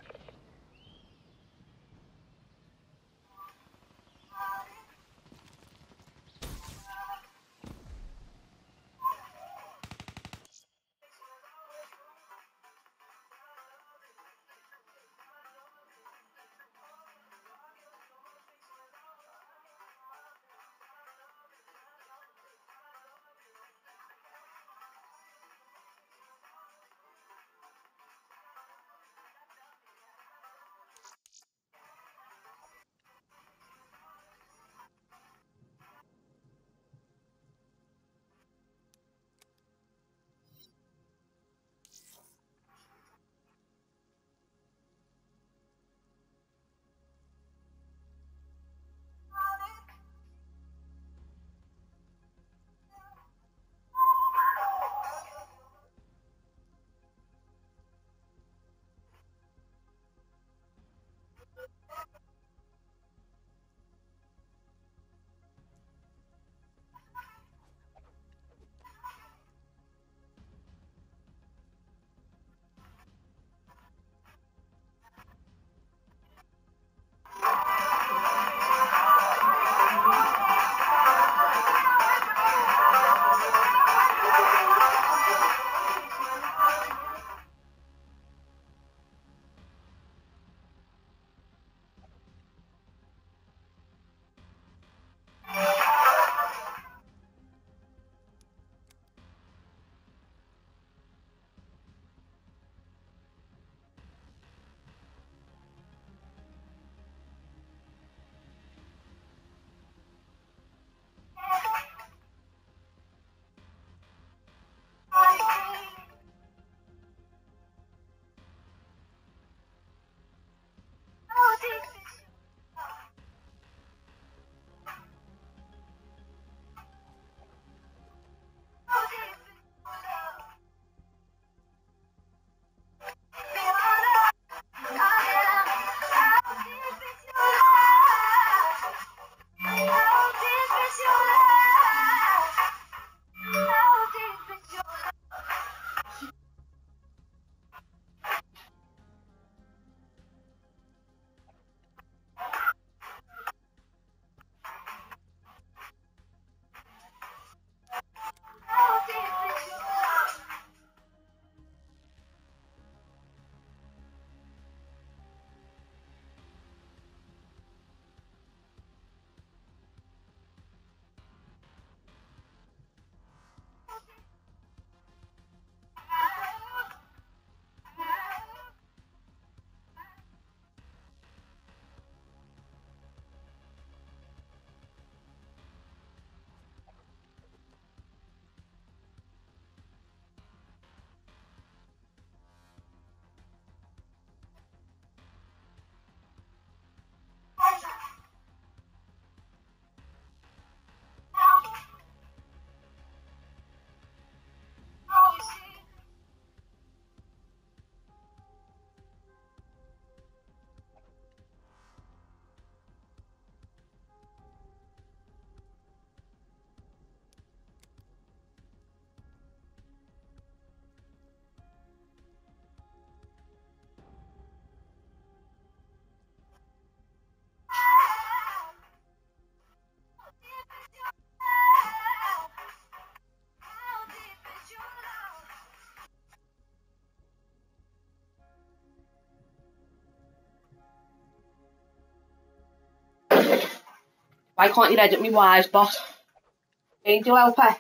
Why can't you edit me wise, boss? Angel helper.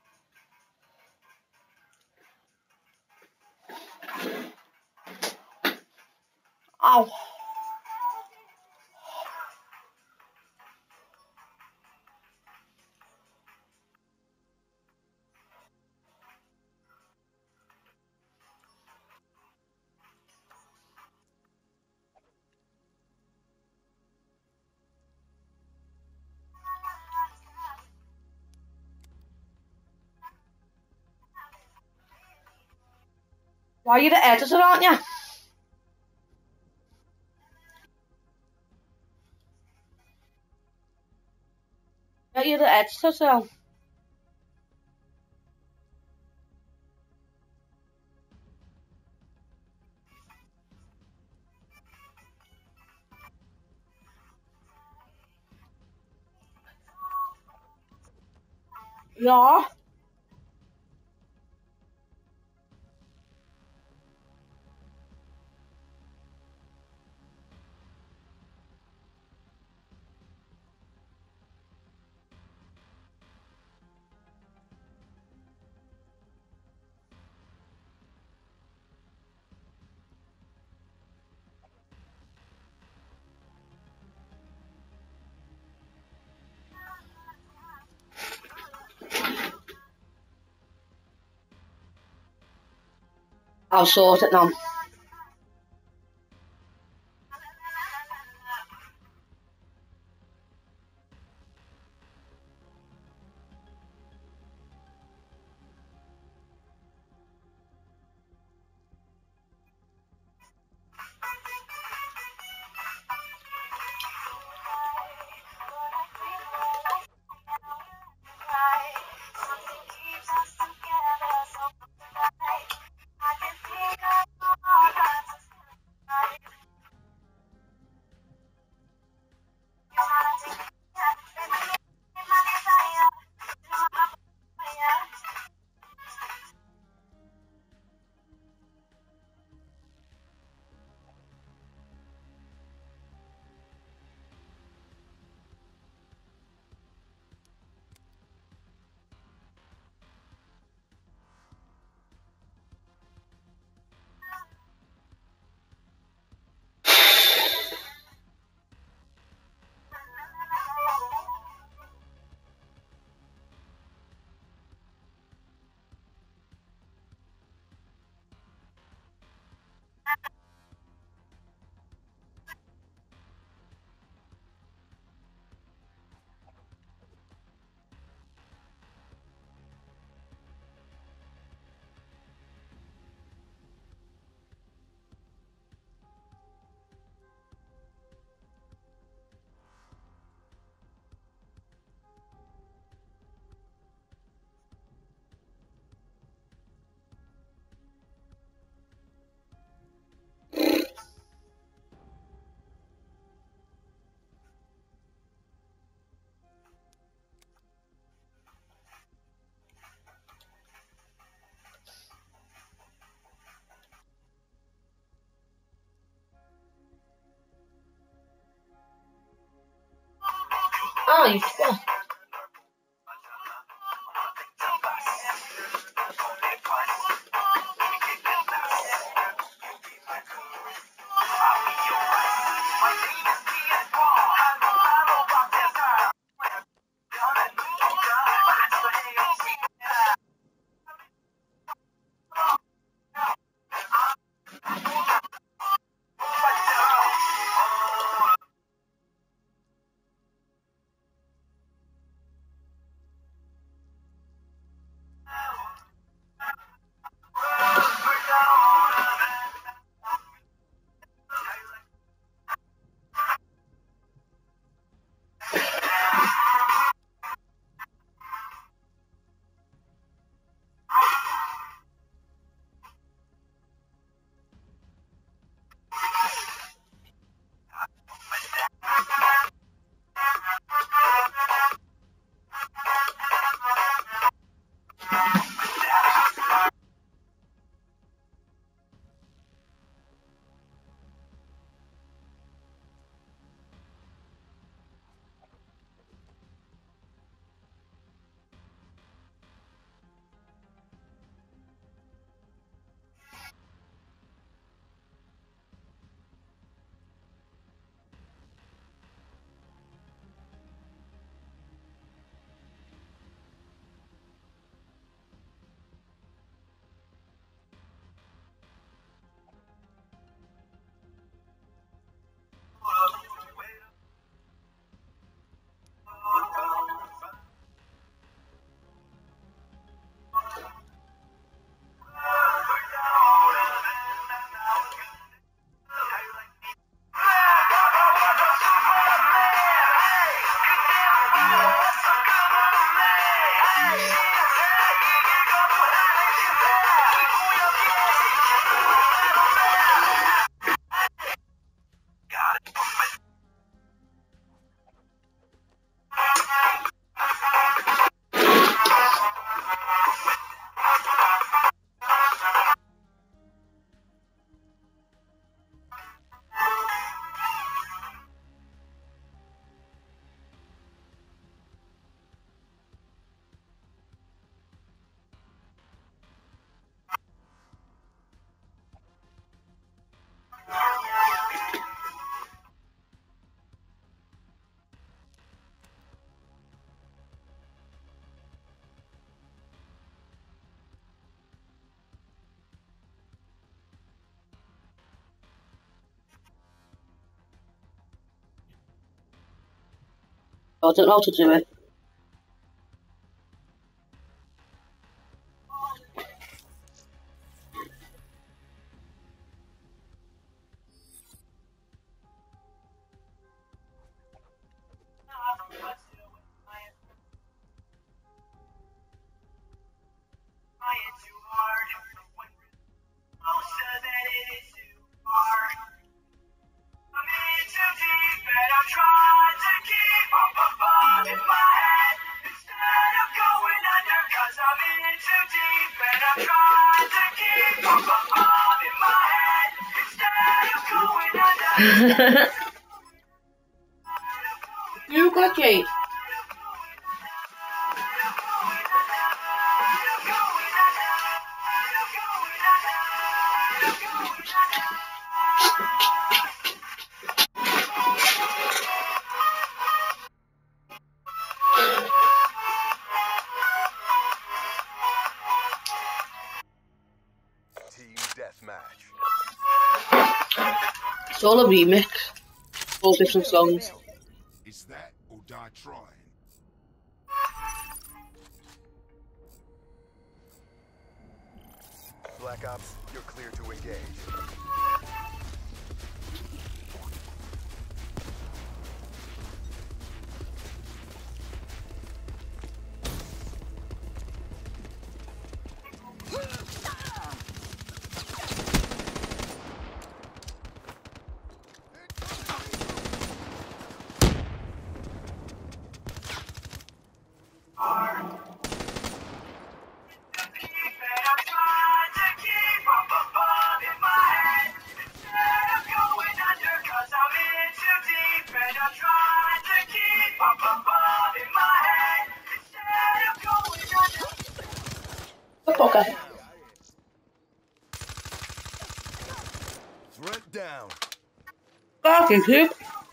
Ow. Why are you the editor, aren't you? Yeah, you're the editor, so. Yeah. I'll sort it now. Oh, you twat. I don't know how to do it. You got Jade. Team deathmatch. It's all a remix. All different songs. It's that or die trying. Black Ops, you're clear to engage. Okay. Threat down. Okay, good.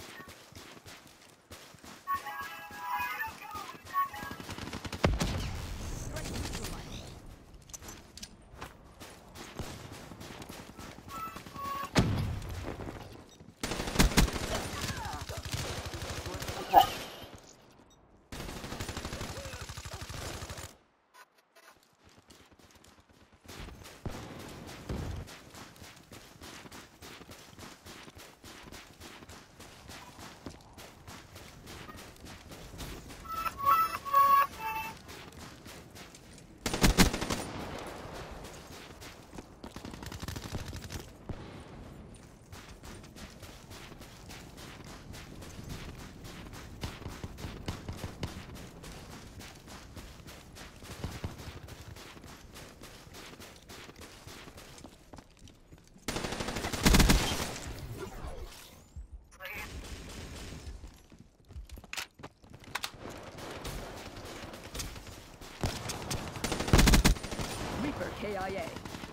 Reaper KIA.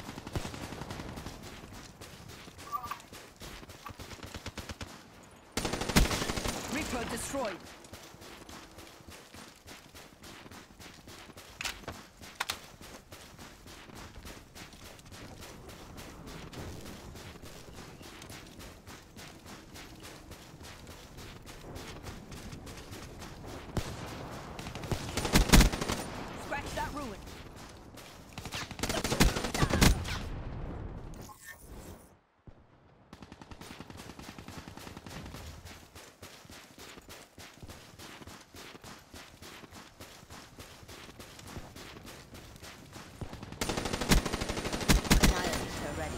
Reaper destroyed. Scratch that ruin. Annihilator ready.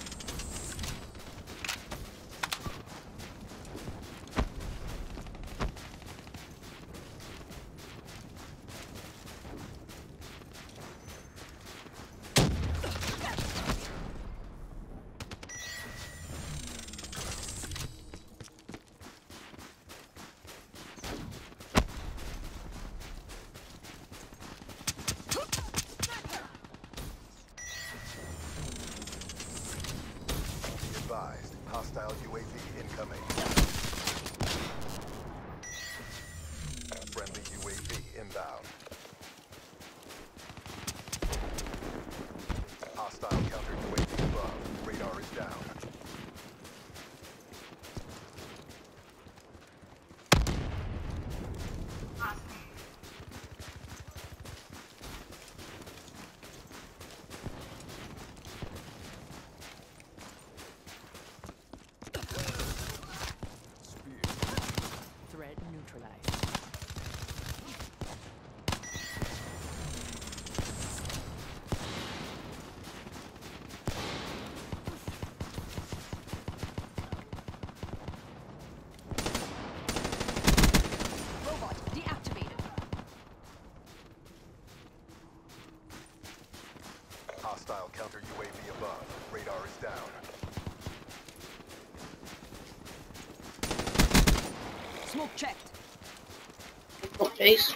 Be advised, hostile UAV incoming. Friendly UAV inbound. Hostile counter UAV above. Radar is down. Smoke checked. What base?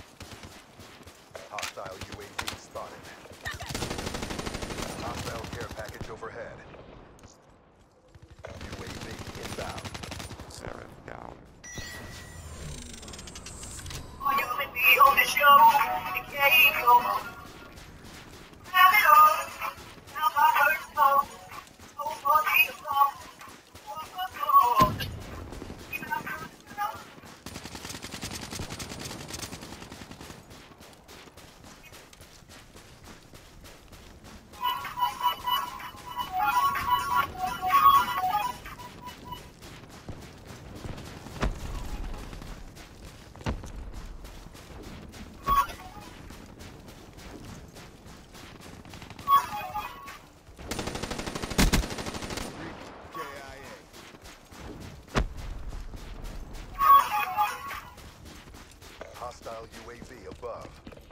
Hostile UAV spotted. Hostile care package overhead. UAV inbound. Seraph down. Are you with me on the show? It can't go on. Have it all. Now my heart's cold. Nobody alone. Even after the snow. Hostile UAV above.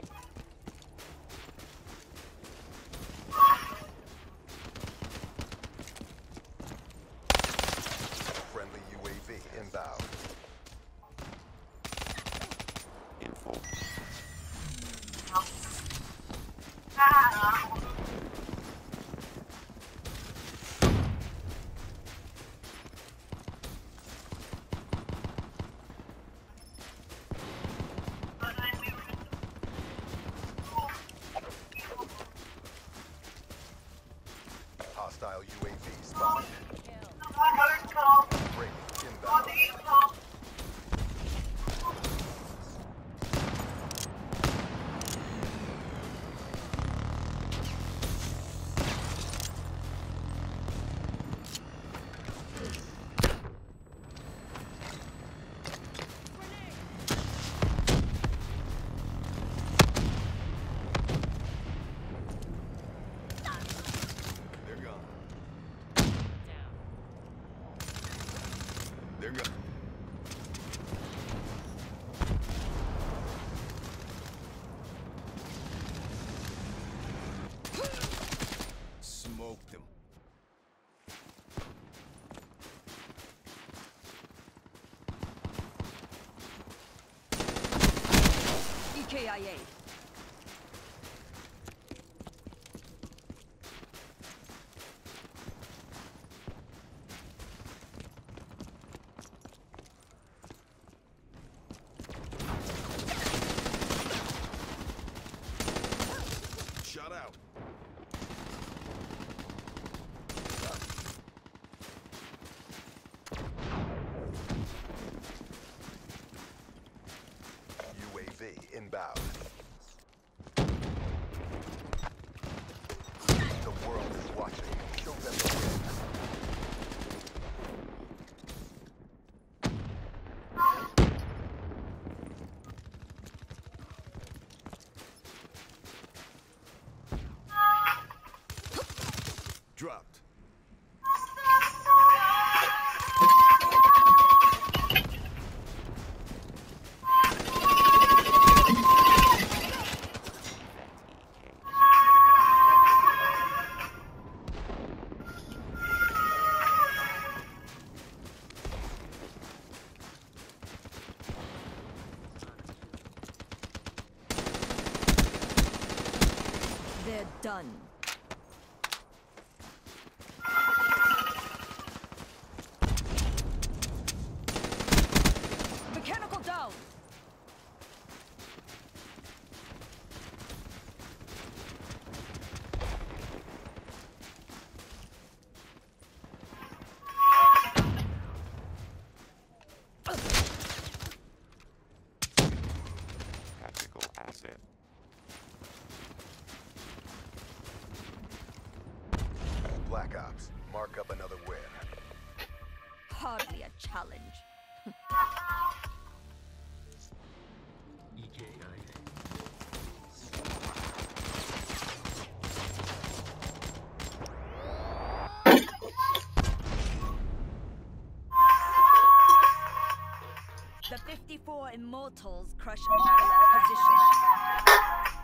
Friendly UAV inbound. Info. Hostile UAV spotted. My heart's cold. Ring inbound. Nobody alone. They're gone. They're gone. Smoked them. EKIA. Shut out. UAV inbound. The world is watching. Show them the win. Dropped. They're done. Mechanical down. Tactical asset. Black Ops. Mark up another win. Hardly a challenge. The 54 Immortals crush all position.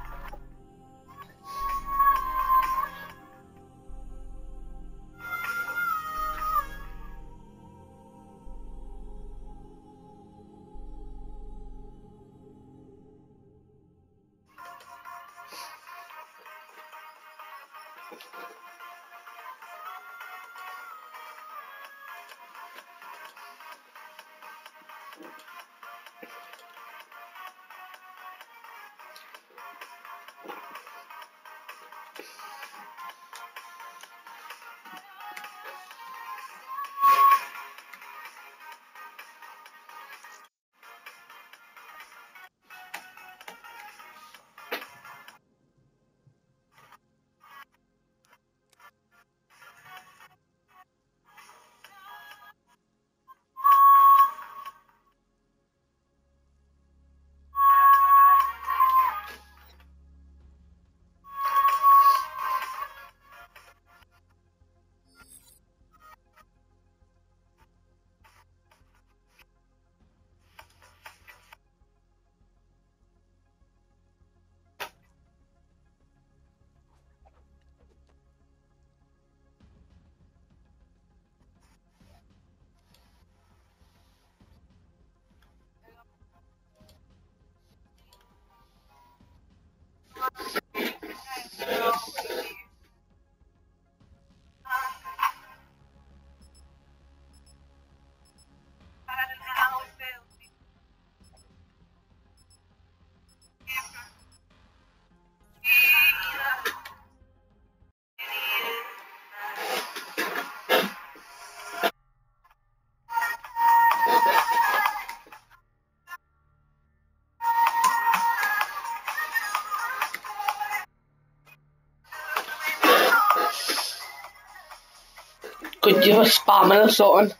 Could you have spamming or something?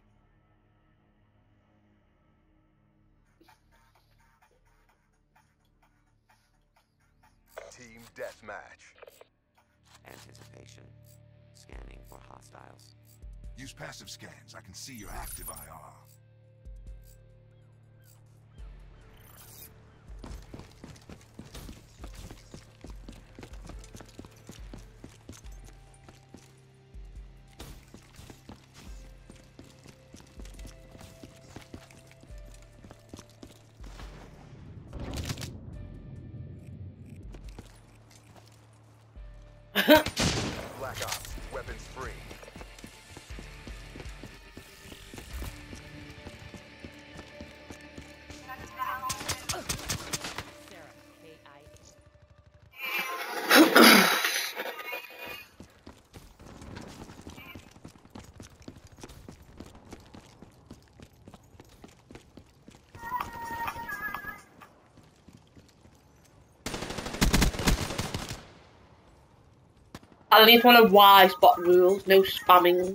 Team deathmatch. Anticipation. Scanning for hostiles. Use passive scans. I can see your active IR. Black Ops. Weapons free. I need one of wise bot rules, no spamming.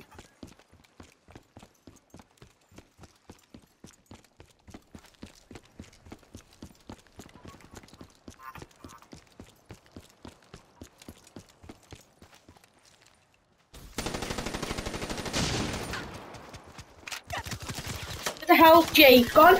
Where the hell's Jake gone?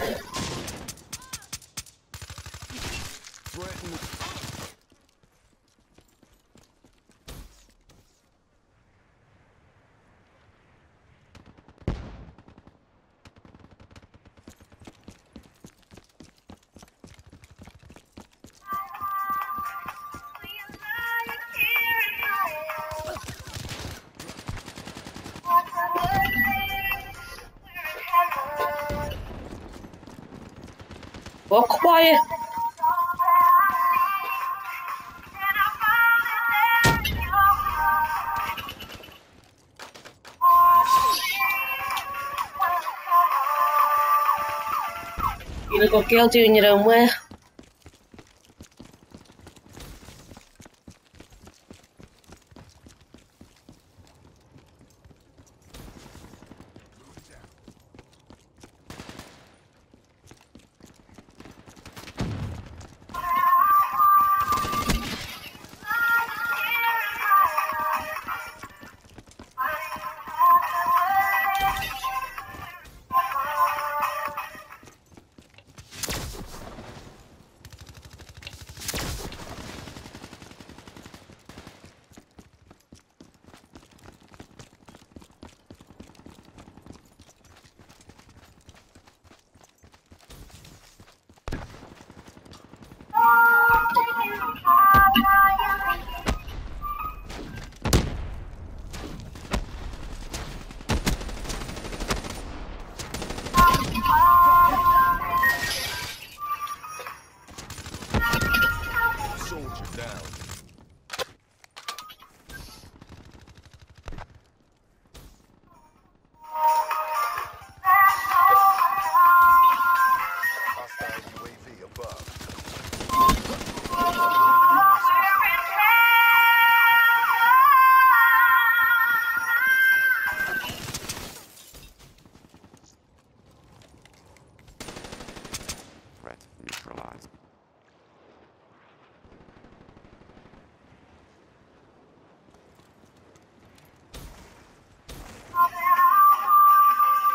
Oh, quiet. You're a good girl doing your own way.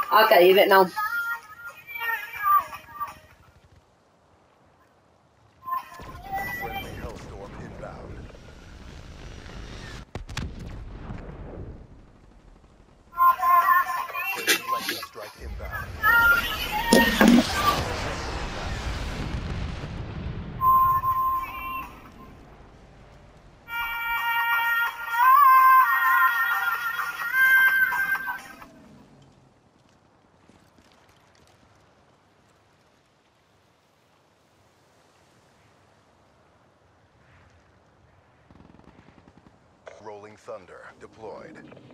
I'll get you a bit now. Friendly Hellstorm inbound. Friendly lightning strike inbound. Rolling Thunder deployed.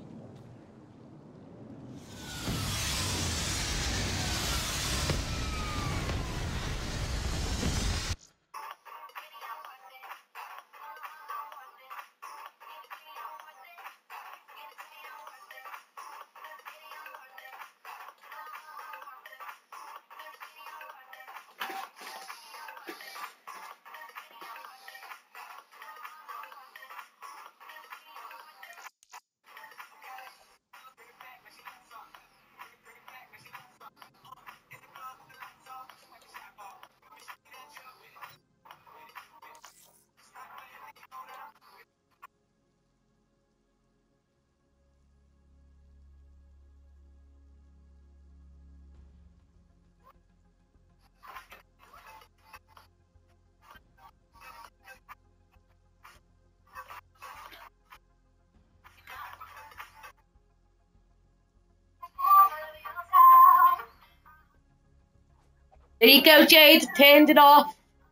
There you go, Jade. Turned it off.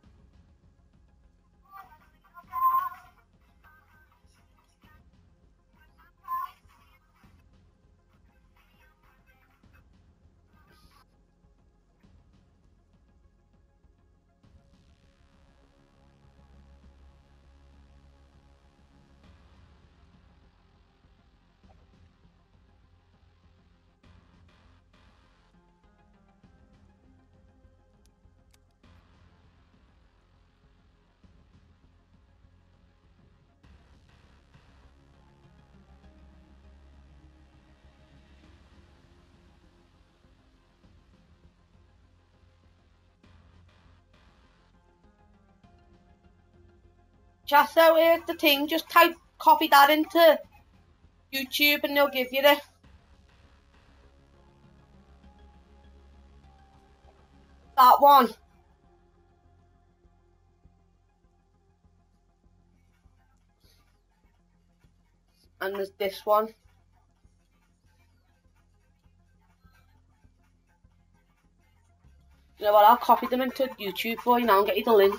Chasso, here's the thing. Just copy that into YouTube and they'll give you it. That one. And there's this one. You know what, I'll copy them into YouTube for you now and get you the link.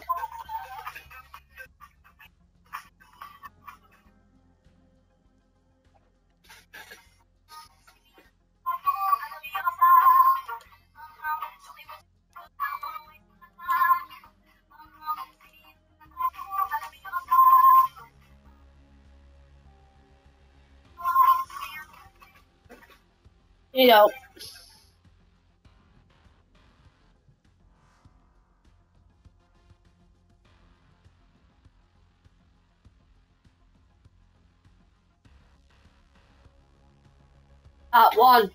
Here you go. That one.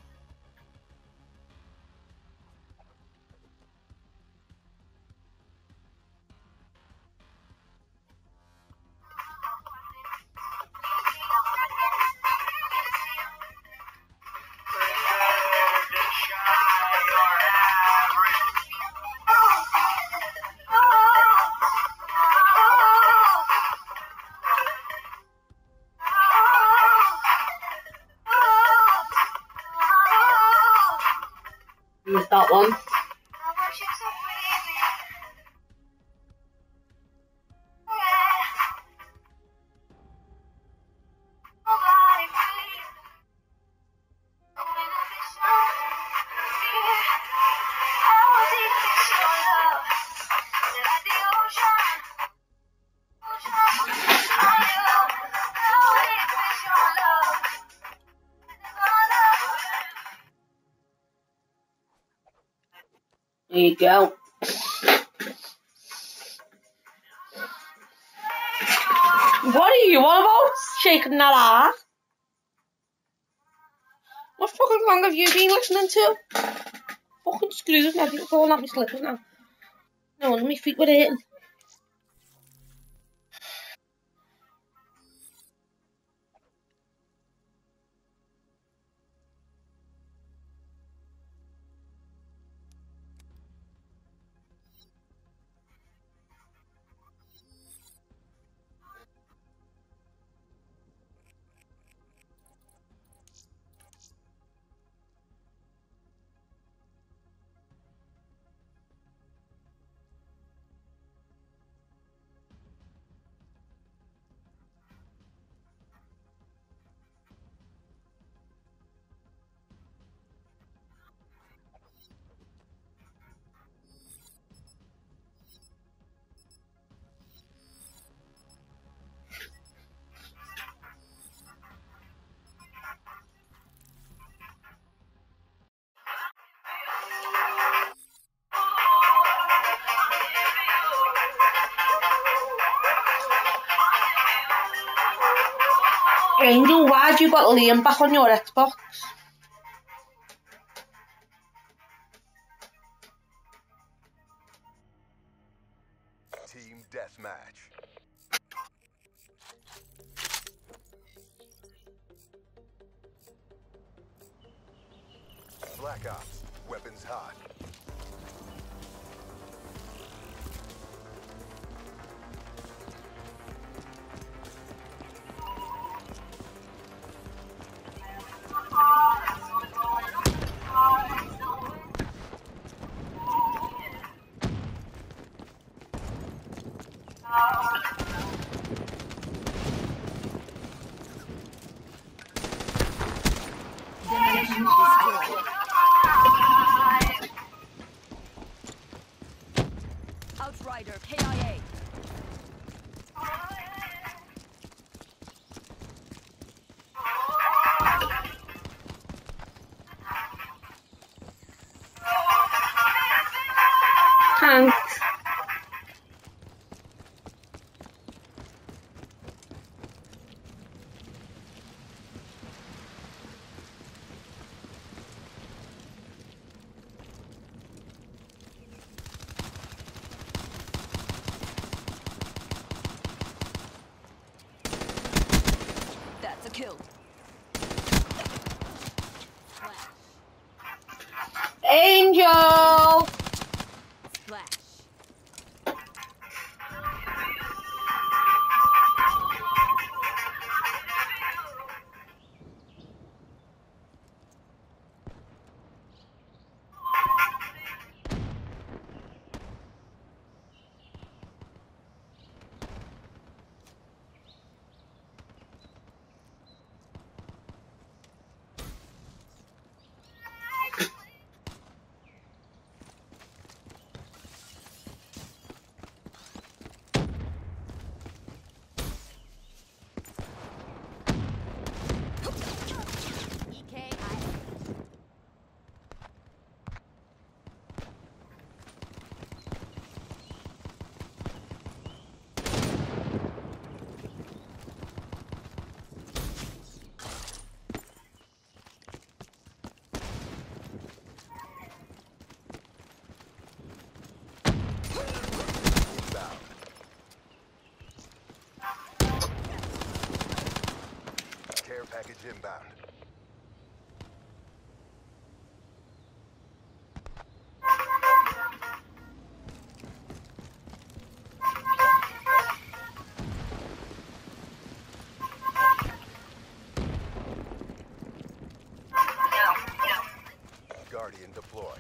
There's that one. There you go. What are you on about? Shaking that ass? What fucking song have you been listening to? Fucking screws now, it's all at me slippers now. No wonder my feet were hurting. Angel, why'd you got Liam back on your Xbox? Team deathmatch. Black Ops. Weapons hot. Demolition destroyed. Outrider KIA. Thanks. That's a kill. Angel! Splash. Care package inbound. Guardian deployed.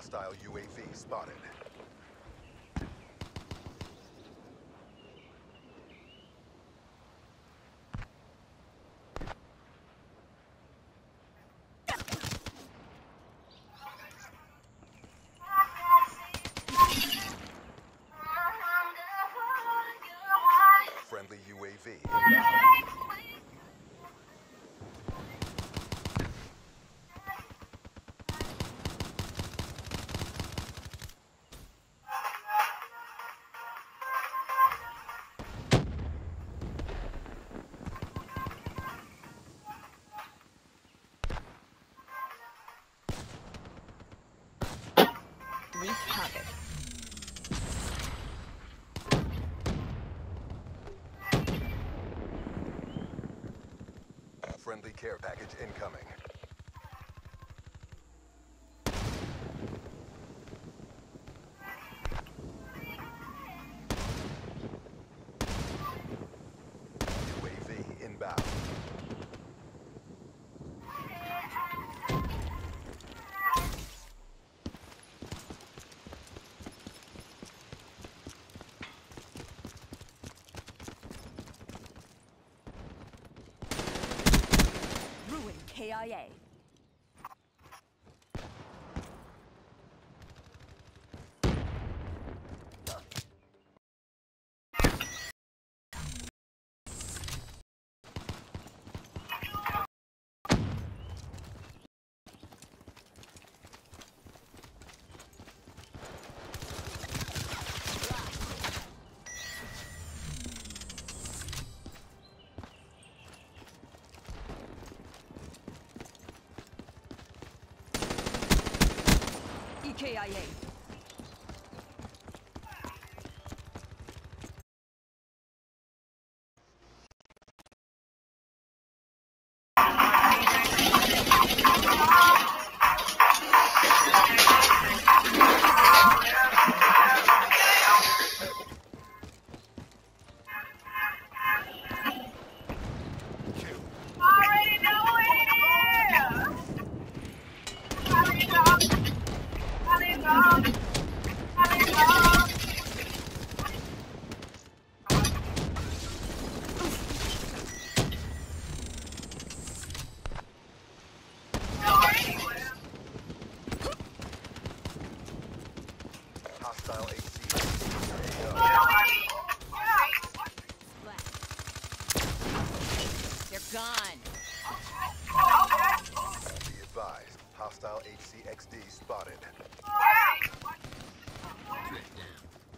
Hostile UAV spotted. Friendly UAV inbound. Wreak havoc. Friendly care package incoming. UAV inbound. Ruin KIA. EKIA. Hostile AC. They're gone. Be advised. Hostile HCXD spotted. Threat down.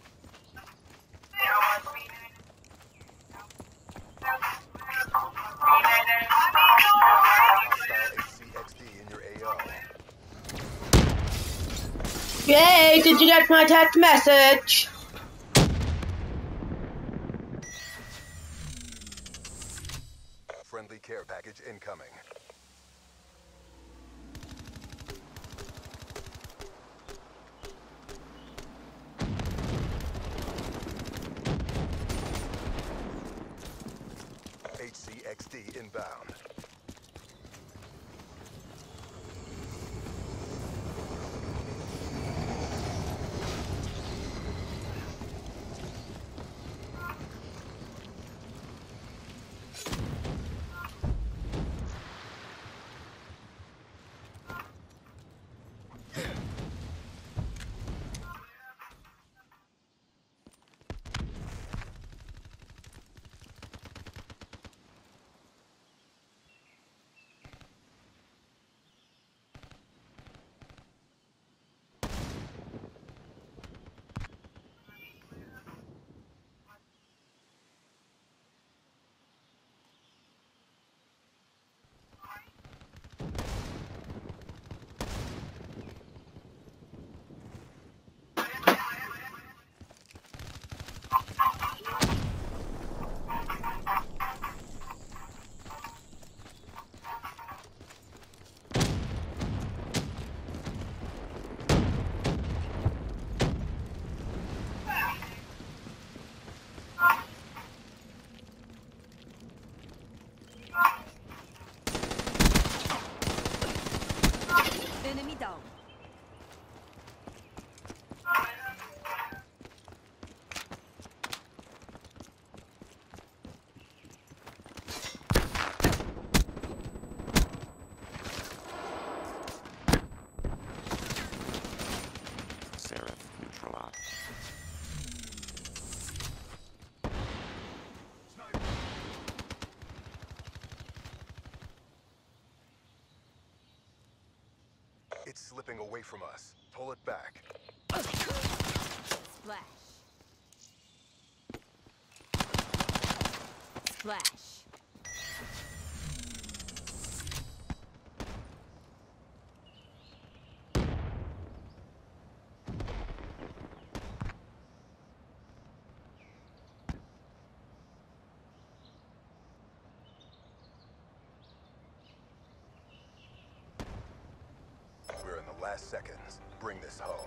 Hostile HCXD in your AO. Yay, did you get my text message? Friendly care package incoming. HCXD inbound. lot. It's slipping away from us. Pull it back. Splash. Splash. We're in the last seconds. Bring this home.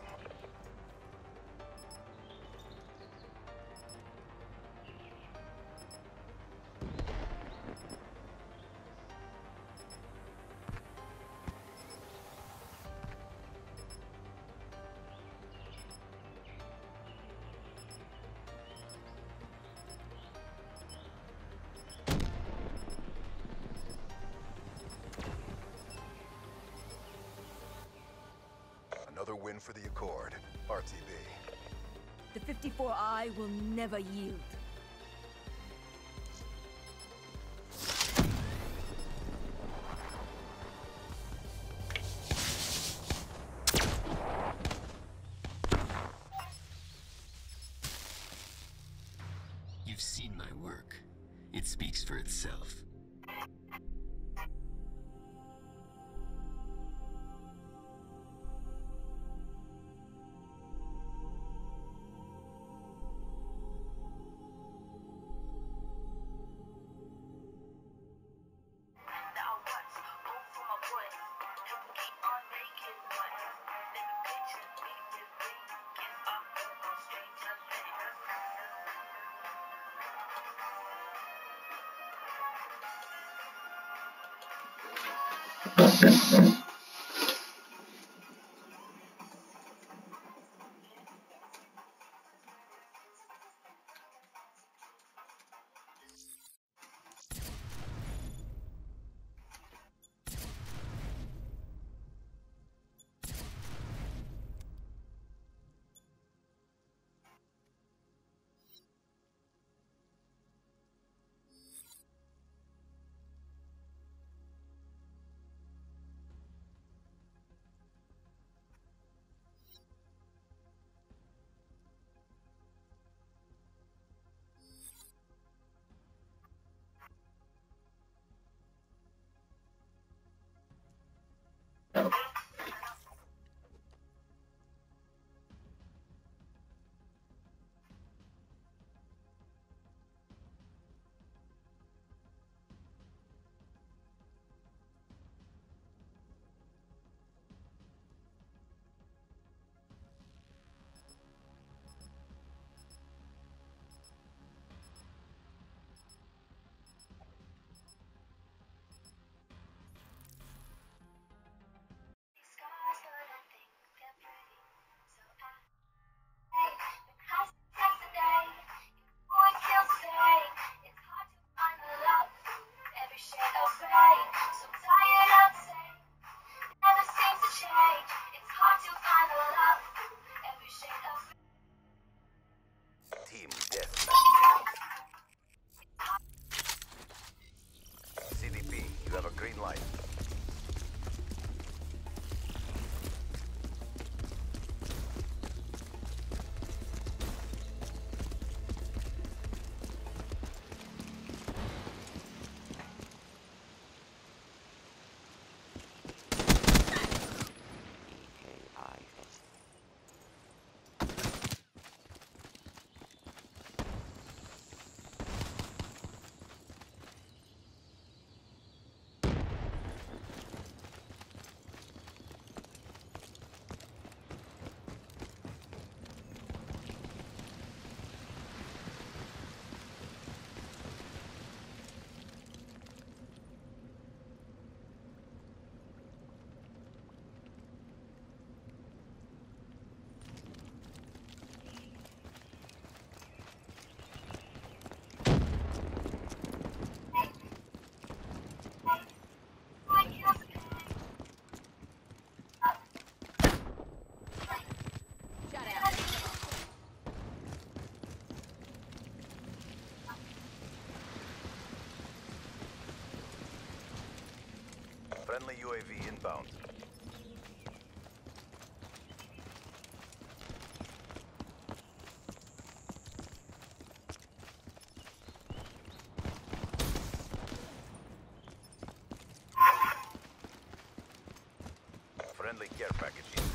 Another win for the Accord. RTB. The 54I will never yield. You've seen my work. It speaks for itself. Friendly UAV inbound. Friendly care package